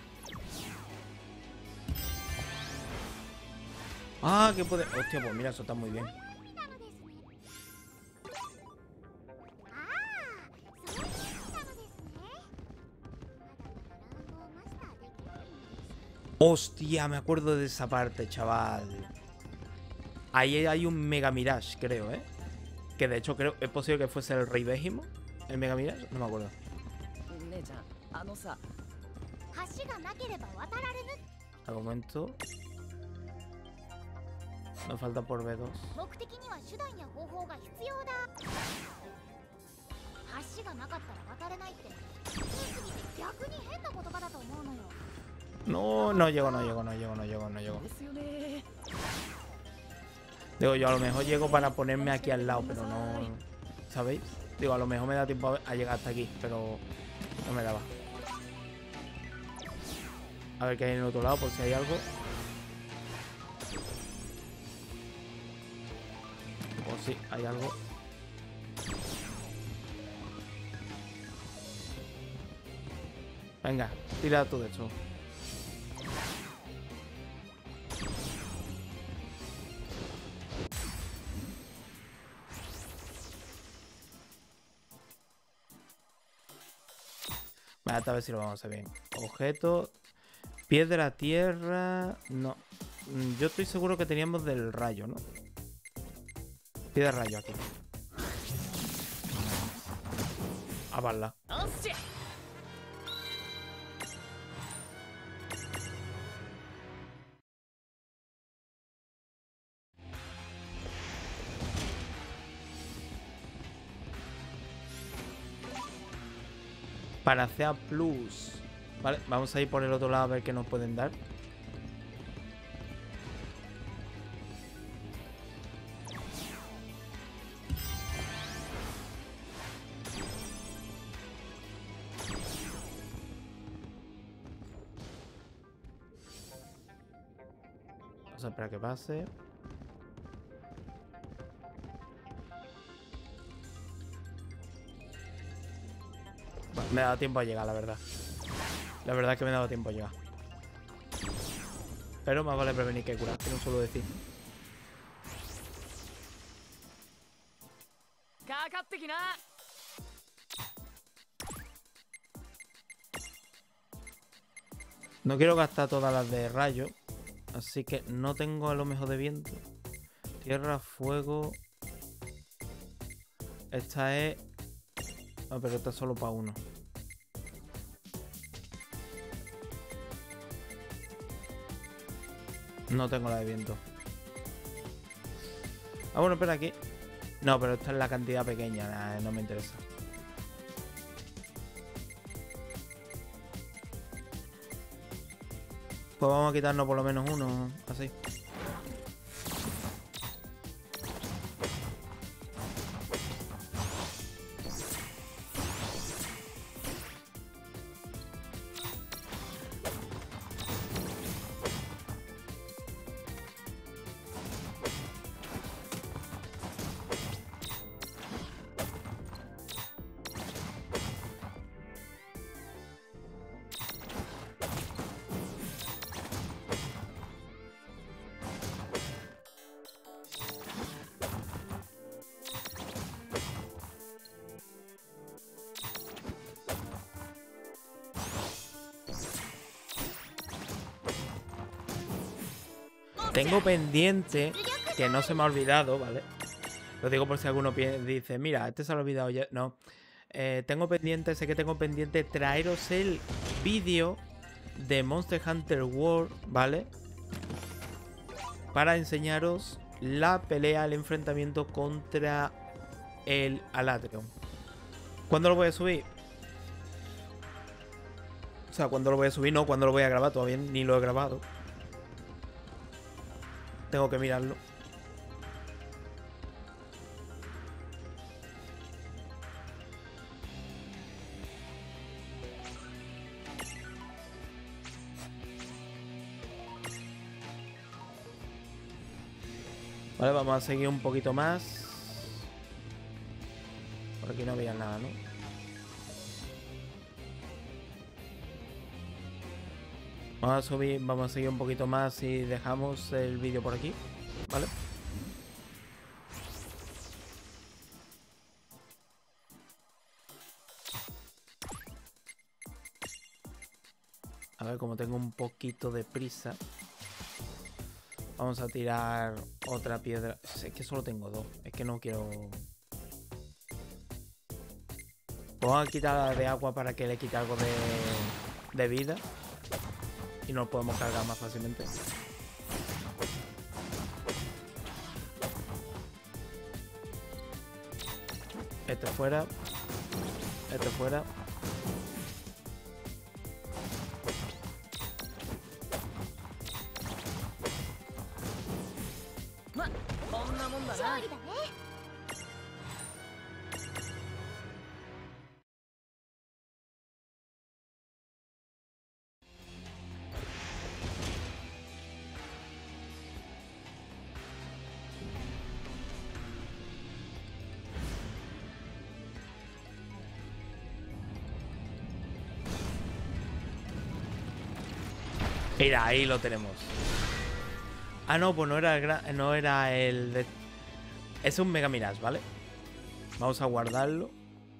Speaker 1: Ah, que puede... Hostia, pues mira, eso está muy bien.
Speaker 2: 意味なのですね。ああ、そういう意味なのですね。まだまだ乱暴マスターできないんです。
Speaker 1: Hostia, me acuerdo de esa parte, chaval. Ahí hay un Mega Mirage, creo, ¿eh? Que de hecho creo... ¿Es posible que fuese el Rey Vegimo? ¿El Mega Mirage? No me acuerdo.
Speaker 3: 姉ちゃん、あのさ。
Speaker 2: 橋がなければ渡られぬ。
Speaker 1: Al momento... Nos falta por B2.
Speaker 2: 目的には手段や方法が必要だ。橋がなかったら渡れないって普通すぎて逆に変な言葉だと思うのよ。
Speaker 1: No, no llego, no llego, no llego, no llego, no llego.
Speaker 3: ですよね。
Speaker 1: Digo, yo a lo mejor llego para ponerme aquí al lado, pero no... ¿Sabéis? Digo, a lo mejor me da tiempo a llegar hasta aquí, pero no me daba. A ver qué hay en el otro lado, por si hay algo. O sí, hay algo. Venga, tira todo eso. Vale, a ver si lo vamos a hacer bien. Objeto. Piedra, tierra... No. Yo estoy seguro que teníamos del rayo, ¿no? Piedra rayo aquí. A bala.
Speaker 3: よっしゃ。
Speaker 2: あ
Speaker 1: Panacea Plus. Vale, vamos a ir por el otro lado a ver qué nos pueden dar. Vamos a esperar a que pase. Bueno, me ha dado tiempo a llegar, la verdad. La verdad es que me ha dado tiempo a llegar. Pero más vale prevenir que curar, que no suelo decir. No quiero gastar todas las de rayo. Así que no tengo a lo mejor de viento. Tierra, fuego. Esta es... Ah, pero esta es solo para uno. No tengo la de viento. Ah, bueno, espera aquí. No, pero esta es la cantidad pequeña. Nah, no me interesa. Pues vamos a quitarnos por lo menos uno. Así. Tengo pendiente, que no se me ha olvidado, ¿vale? Lo digo por si alguno dice, mira, este se lo ha olvidado ya. No. Tengo pendiente, sé que tengo pendiente traeros el vídeo de Monster Hunter World, ¿vale? Para enseñaros la pelea, el enfrentamiento contra el Alatreon. ¿Cuándo lo voy a subir? O sea, ¿cuándo lo voy a subir? No, ¿cuándo lo voy a grabar? Todavía ni lo he grabado. Tengo que mirarlo. Vale, vamos a seguir un poquito más. Por aquí no había nada, ¿no? Vamos a subir, vamos a seguir un poquito más y dejamos el vídeo por aquí, ¿vale? A ver, como tengo un poquito de prisa, vamos a tirar otra piedra. Es que solo tengo dos, es que no quiero... Vamos a quitar la de agua para que le quite algo de vida. Y nos podemos cargar más fácilmente. Este fuera. Este fuera. Mira, ahí lo tenemos. Ah, no, pues no era el no era el de... Es un Mega Mirage, ¿vale? Vamos a guardarlo.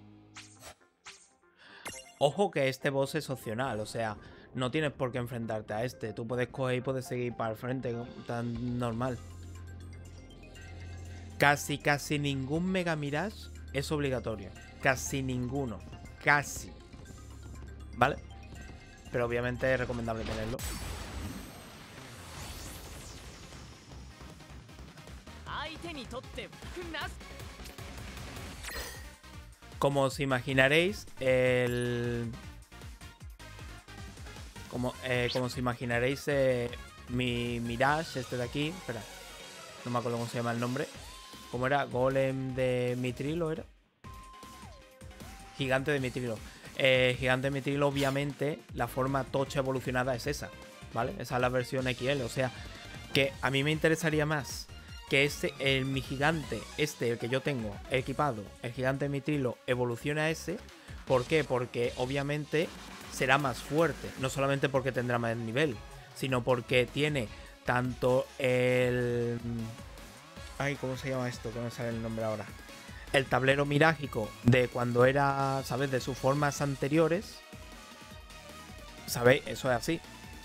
Speaker 1: Ojo que este boss es opcional, o sea, no tienes por qué enfrentarte a este. Tú puedes coger y puedes seguir para el frente, tan normal. Casi ningún Mega Mirage es obligatorio. Casi ninguno. Casi. ¿Vale? Pero obviamente es recomendable tenerlo. Como os imaginaréis, como os imaginaréis, mi Mirage, este de aquí, espera, no me acuerdo cómo se llama el nombre. ¿Cómo era? Golem de Mitrilo, ¿era? Gigante de Mitrilo. Gigante de Mitrilo, obviamente, la forma tocha evolucionada es esa, ¿vale? Esa es la versión XL, o sea, que a mí me interesaría más que mi gigante, el que yo tengo equipado, el gigante de Mitrilo, evolucione a ese. ¿Por qué? Porque obviamente será más fuerte, no solamente porque tendrá más nivel, sino porque tiene tanto el... Ay, ¿cómo se llama esto? Que no me sale el nombre ahora. El tablero mirágico de cuando era, ¿sabes? De sus formas anteriores. ¿Sabéis? Eso es así.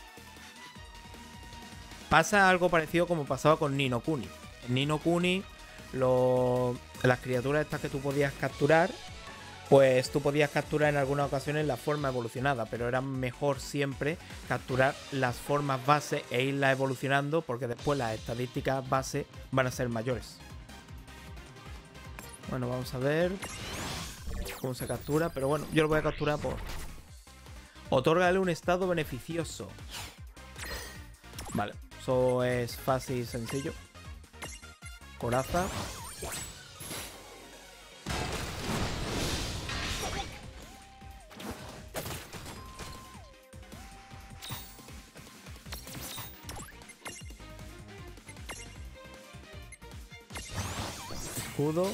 Speaker 1: Pasa algo parecido como pasaba con Ni no Kuni. En Ni no Kuni, las criaturas estas que tú podías capturar, pues tú podías capturar en algunas ocasiones la forma evolucionada, pero era mejor siempre capturar las formas base e irlas evolucionando, porque después las estadísticas base van a ser mayores. Bueno, vamos a ver cómo se captura, pero bueno, yo lo voy a capturar por... Otórgale un estado beneficioso. Vale, eso es fácil y sencillo. Coraza. Escudo.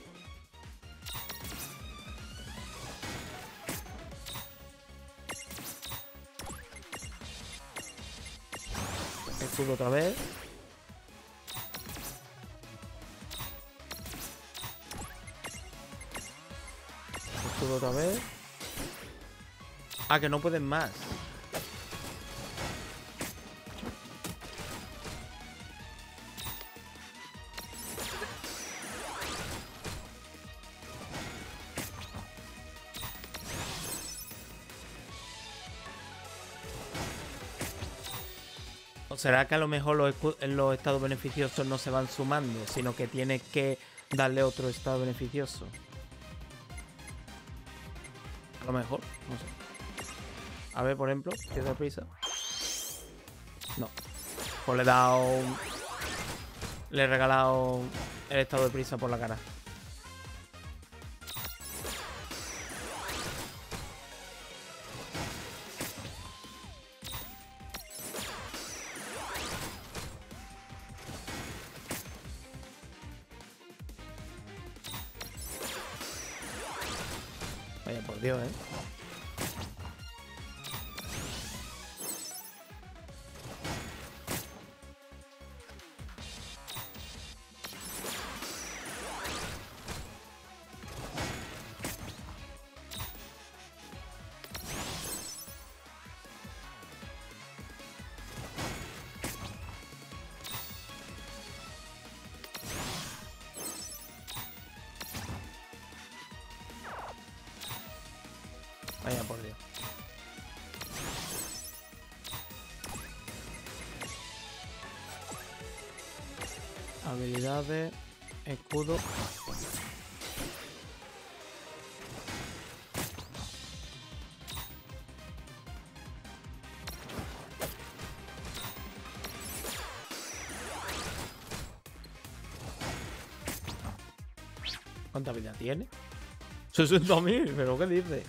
Speaker 1: Escudo otra vez. Escudo otra vez. Ah, que no pueden más. ¿O será que a lo mejor los estados beneficiosos no se van sumando, sino que tienes que darle otro estado beneficioso? A lo mejor, no sé. A ver, por ejemplo, ¿piedra prisa? No. Pues le he dado... Le he regalado el estado de prisa por la cara. Vaya por Dios, ¿eh? Vaya por Dios. Habilidades, escudo. ¿Cuánta vida tiene? 60.000, ¿pero qué dice?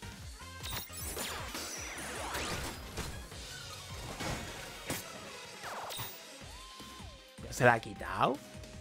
Speaker 1: ¿Se la ha quitado?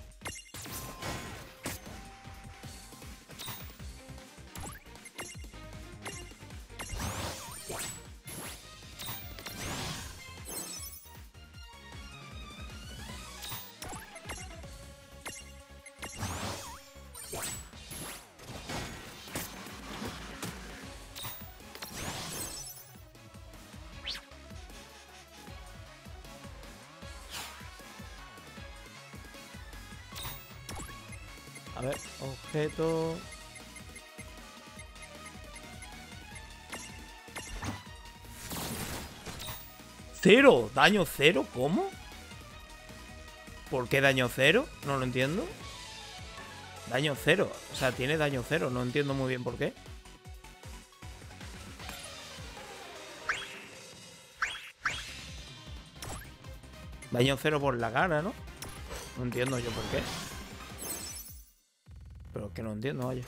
Speaker 1: A ver, objeto. ¿Cero? ¿Daño cero? ¿Cómo? ¿Por qué daño cero? No lo entiendo. Daño cero. O sea, tiene daño cero. No entiendo muy bien por qué. Daño cero por la cara, ¿no? No entiendo yo por qué. Pero es que no entiendo, vaya.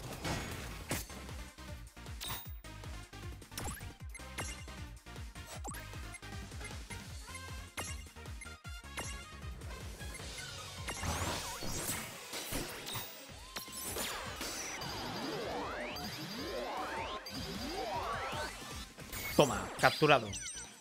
Speaker 1: Toma, capturado.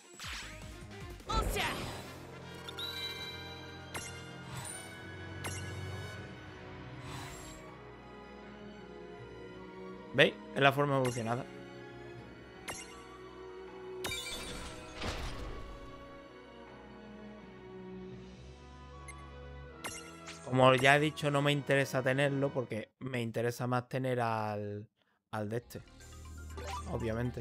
Speaker 1: ¿Veis? Es la forma evolucionada. Como ya he dicho, no me interesa tenerlo porque me interesa más tener al de este. Obviamente.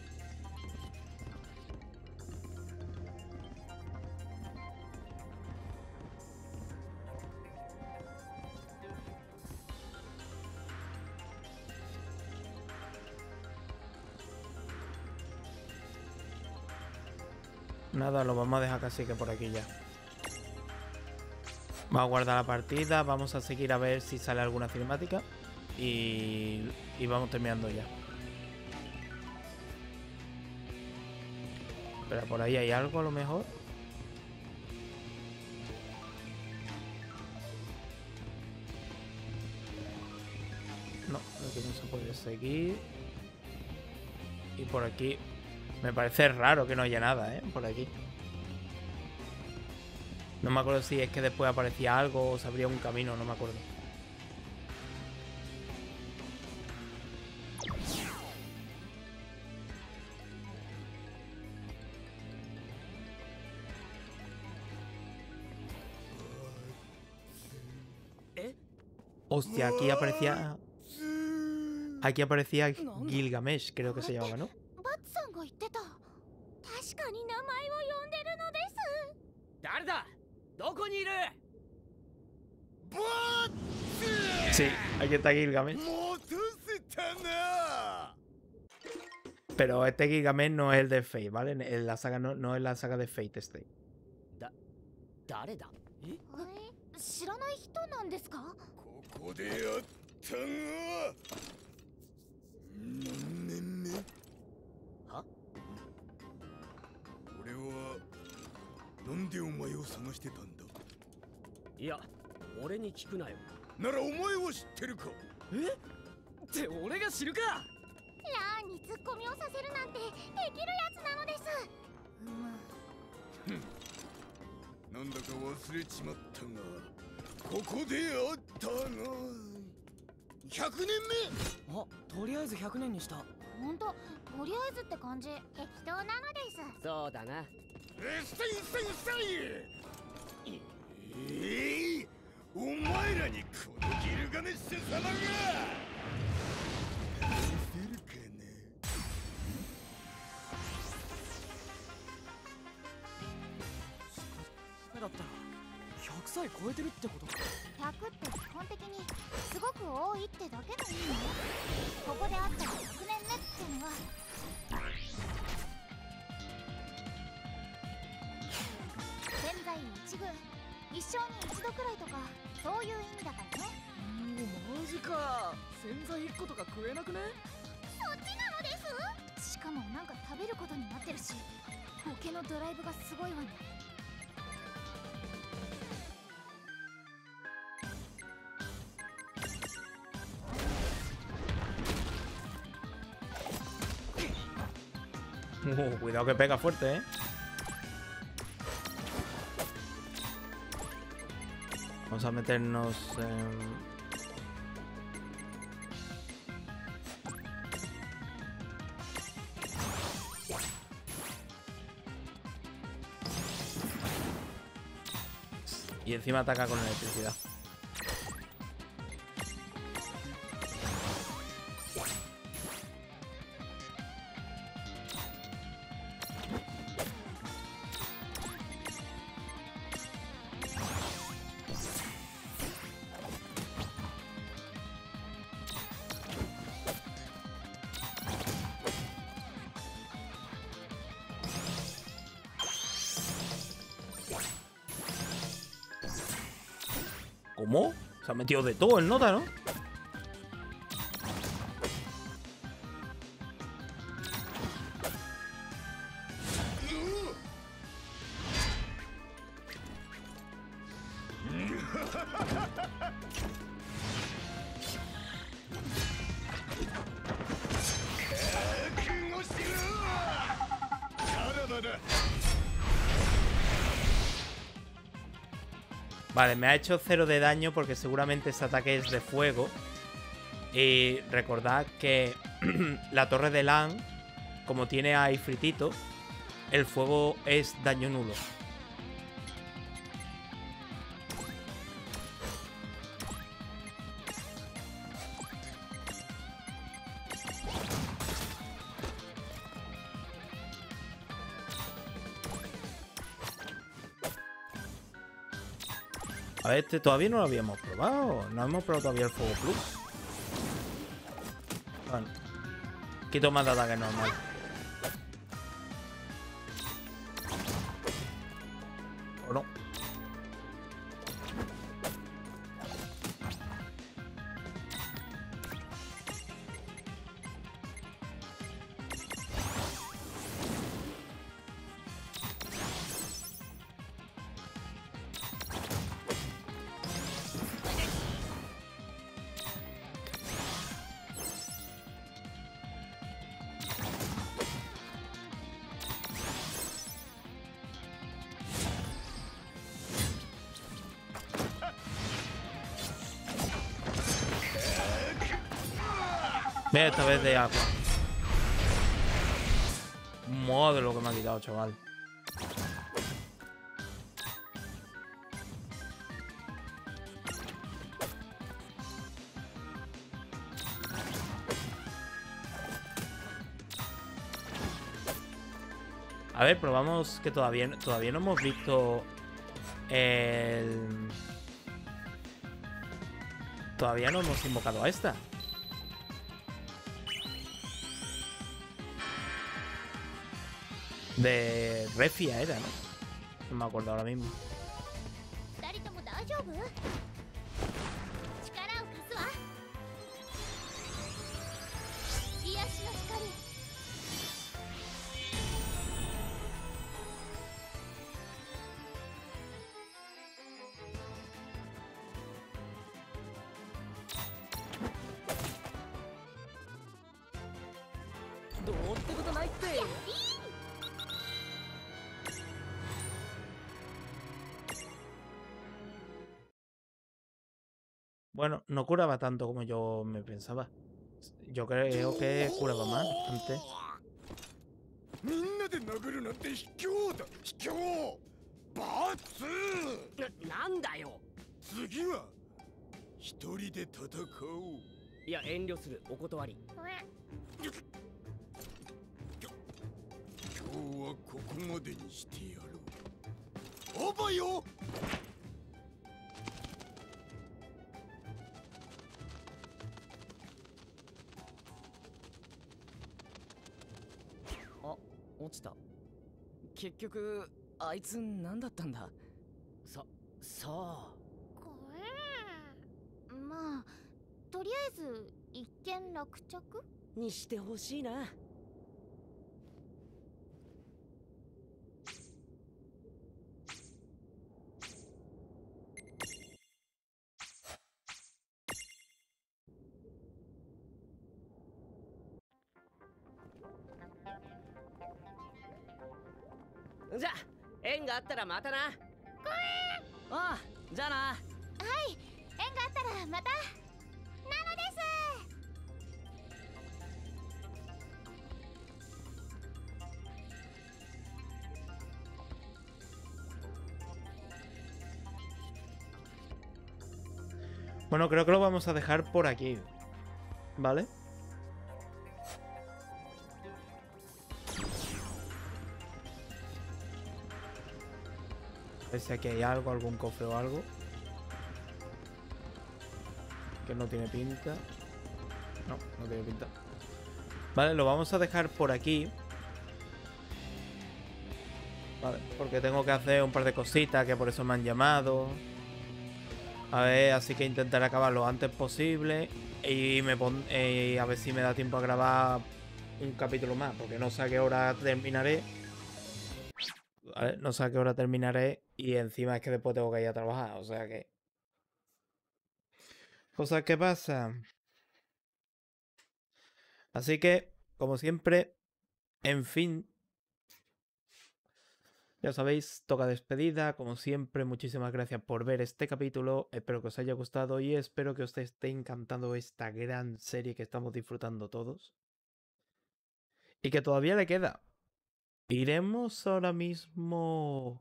Speaker 1: Nada, lo vamos a dejar casi que por aquí ya. Vamos a guardar la partida, vamos a seguir a ver si sale alguna cinemática y vamos terminando ya. Espera, por ahí hay algo a lo mejor. No, aquí no se puede seguir. Y por aquí me parece raro que no haya nada, por aquí. No me acuerdo si es que después aparecía algo o se abría un camino, no me acuerdo. Hostia, aquí aparecía... Aquí aparecía Gilgamesh, creo que se llamaba, ¿no?
Speaker 2: バッツさんが言ってた。確かに名前を呼んでるのです。
Speaker 5: 誰だどこにいる
Speaker 1: Sí, aquí está Gilgamesh. Pero este Gilgamesh no es el de Fate, ¿vale? En la saga no es la saga de Fate este.
Speaker 5: 誰だ
Speaker 2: 知らない人なんですか？
Speaker 6: ここでやったが何年目
Speaker 5: は
Speaker 6: 俺はなんでお前を探してたんだ
Speaker 5: いや俺に聞くなよ
Speaker 6: ならお前は知ってるか
Speaker 3: って俺が知るか。
Speaker 2: ラーンにツッコミをさせるなんてできるやつなのです。
Speaker 6: なんだか忘れちまったがここであったが100年目
Speaker 3: あ、とりあえず100年にした。
Speaker 2: ほんと、とりあえずって感じ。適当なのです。
Speaker 5: そうだな
Speaker 6: うっさいうっさいうっさいお前らにこのギルガメッシュ様が許せるかね
Speaker 3: だったら100歳超えてるってことか。
Speaker 2: 100って基本的にすごく多いってだけの意味ね。ここであった100年目ってのは千載一遇、一生に一度くらいとかそういう意味だからね。
Speaker 3: マジか。洗剤1個とか食えなくね。
Speaker 2: そっちなのです。しかもなんか食べることになってるし、ボケのドライブがすごいわね。
Speaker 1: Cuidado que pega fuerte, ¿eh? Vamos a meternos en... Y encima ataca con electricidad. ¿Cómo? Se ha metido de todo el nota, ¿no? Vale, me ha hecho 0 de daño porque seguramente ese ataque es de fuego. Y recordad que la torre de Lan, como tiene a Ifritito, el fuego es daño nulo. A ver, este todavía no lo habíamos probado. No hemos probado todavía el fuego plus. Bueno, quito más de ataque normal. ¿O no? Mira, esta vez de agua. Madre lo que me ha quitado, chaval. A ver, probamos que todavía no hemos visto el... Todavía no hemos invocado a esta. De Refia era, ¿no? No me acuerdo ahora mismo.
Speaker 2: 二人とも大丈夫？力を貸すわ。癒しの光。
Speaker 3: どうってことないって。
Speaker 1: Bueno, no curaba tanto como yo me pensaba. Yo creo que curaba más antes.
Speaker 6: みんなで殴るなんて卑怯だ卑怯罰
Speaker 5: なんだよ。
Speaker 6: 次は一人で戦おう。
Speaker 5: いや遠慮する、お断り。
Speaker 6: 今日はここまでにしてやろう。あばよ。
Speaker 3: 落ちた。結局あいつ何だったんだ。
Speaker 5: さあ。
Speaker 2: これまあとりあえず一件落着
Speaker 5: にしてほしいな。じゃあ縁があったらまたな。
Speaker 3: ああ、じゃあな。
Speaker 2: はい縁があったらまた。なのです。
Speaker 1: Bueno, creo que lo vamos a dejar por aquí. ¿Vale? A ver si aquí hay algo, algún cofre o algo. Que no tiene pinta. No, no tiene pinta. Vale, lo vamos a dejar por aquí. Vale, porque tengo que hacer un par de cositas que por eso me han llamado. A ver, así que intentaré acabar lo antes posible y a ver si me da tiempo a grabar un capítulo más, porque no sé a qué hora terminaré. ¿Vale? No sé a qué hora terminaré y encima es que después tengo que ir a trabajar, o sea que... Cosas que pasan. Así que, como siempre, en fin, ya sabéis, toca despedida. Como siempre, muchísimas gracias por ver este capítulo. Espero que os haya gustado y espero que os esté encantando esta gran serie que estamos disfrutando todos. Y que todavía le queda. Iremos ahora mismo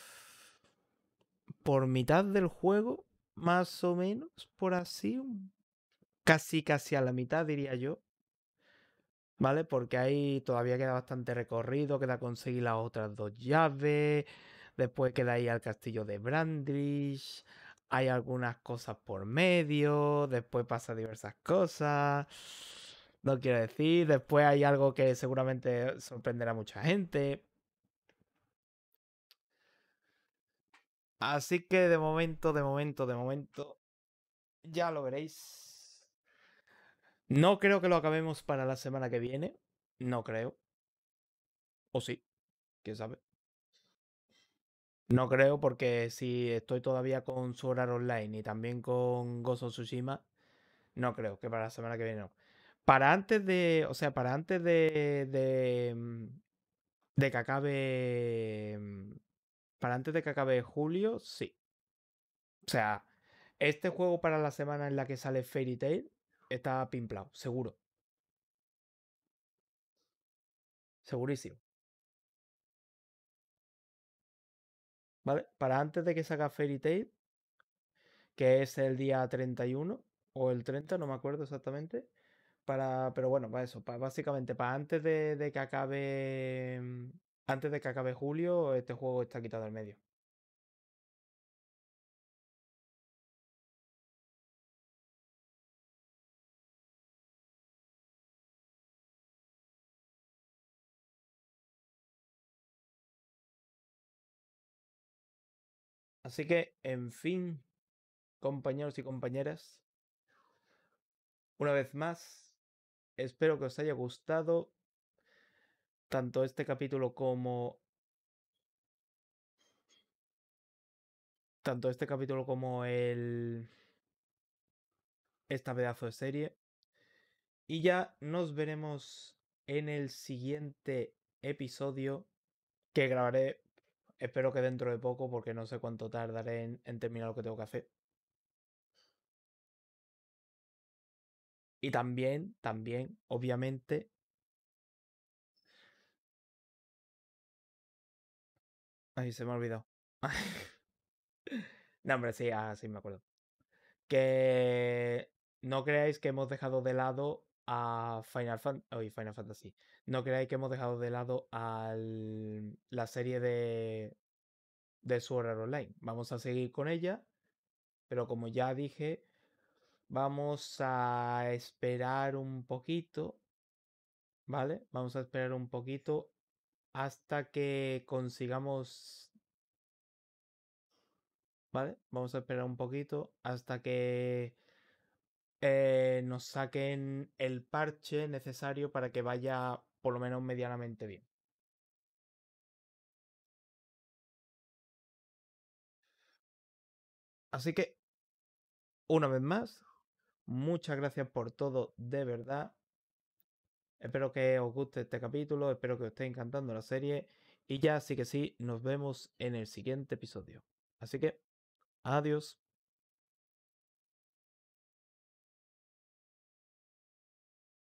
Speaker 1: por mitad del juego, más o menos, por así. Casi a la mitad, diría yo. ¿Vale? Porque ahí todavía queda bastante recorrido, queda conseguir las otras 2 llaves, después queda ir al castillo de Brandrish, hay algunas cosas por medio, después pasa diversas cosas, no quiero decir, después hay algo que seguramente sorprenderá a mucha gente. Así que de momento, ya lo veréis. No creo que lo acabemos para la semana que viene, no creo. O sí, quién sabe. No creo porque si estoy todavía con Sword Art Online y también con Ghost of Tsushima, no creo que para la semana que viene no. Para antes de, o sea, para antes de que acabe, para antes de que acabe julio, sí. O sea, este juego para la semana en la que sale Fairy Tail está pimplado, seguro, segurísimo. ¿Vale? Para antes de que salga Fairy Tail, que es el día 31 o el 30, no me acuerdo exactamente. Pero bueno, para eso, básicamente para antes de que acabe. Antes de que acabe julio, este juego está quitado del medio. Así que, en fin, compañeros y compañeras, una vez más, espero que os haya gustado tanto este capítulo como. Tanto este capítulo como esta pedazo de serie. Y ya nos veremos en el siguiente episodio que grabaré. Espero que dentro de poco, porque no sé cuánto tardaré en terminar lo que tengo que hacer. Y también, obviamente. Ay, se me ha olvidado. No, hombre, sí, sí me acuerdo. Que no creáis que hemos dejado de lado a Final Fantasy. No creáis que hemos dejado de lado a la serie de Sword Art Online. Vamos a seguir con ella, pero como ya dije, vamos a esperar un poquito, ¿vale? Vamos a esperar un poquito hasta que consigamos, ¿vale? Vamos a esperar un poquito hasta que nos saquen el parche necesario para que vaya por lo menos medianamente bien. Así que, una vez más, muchas gracias por todo, de verdad. Espero que os guste este capítulo, espero que os esté encantando la serie y ya sí que sí, nos vemos en el siguiente episodio. Así que, adiós.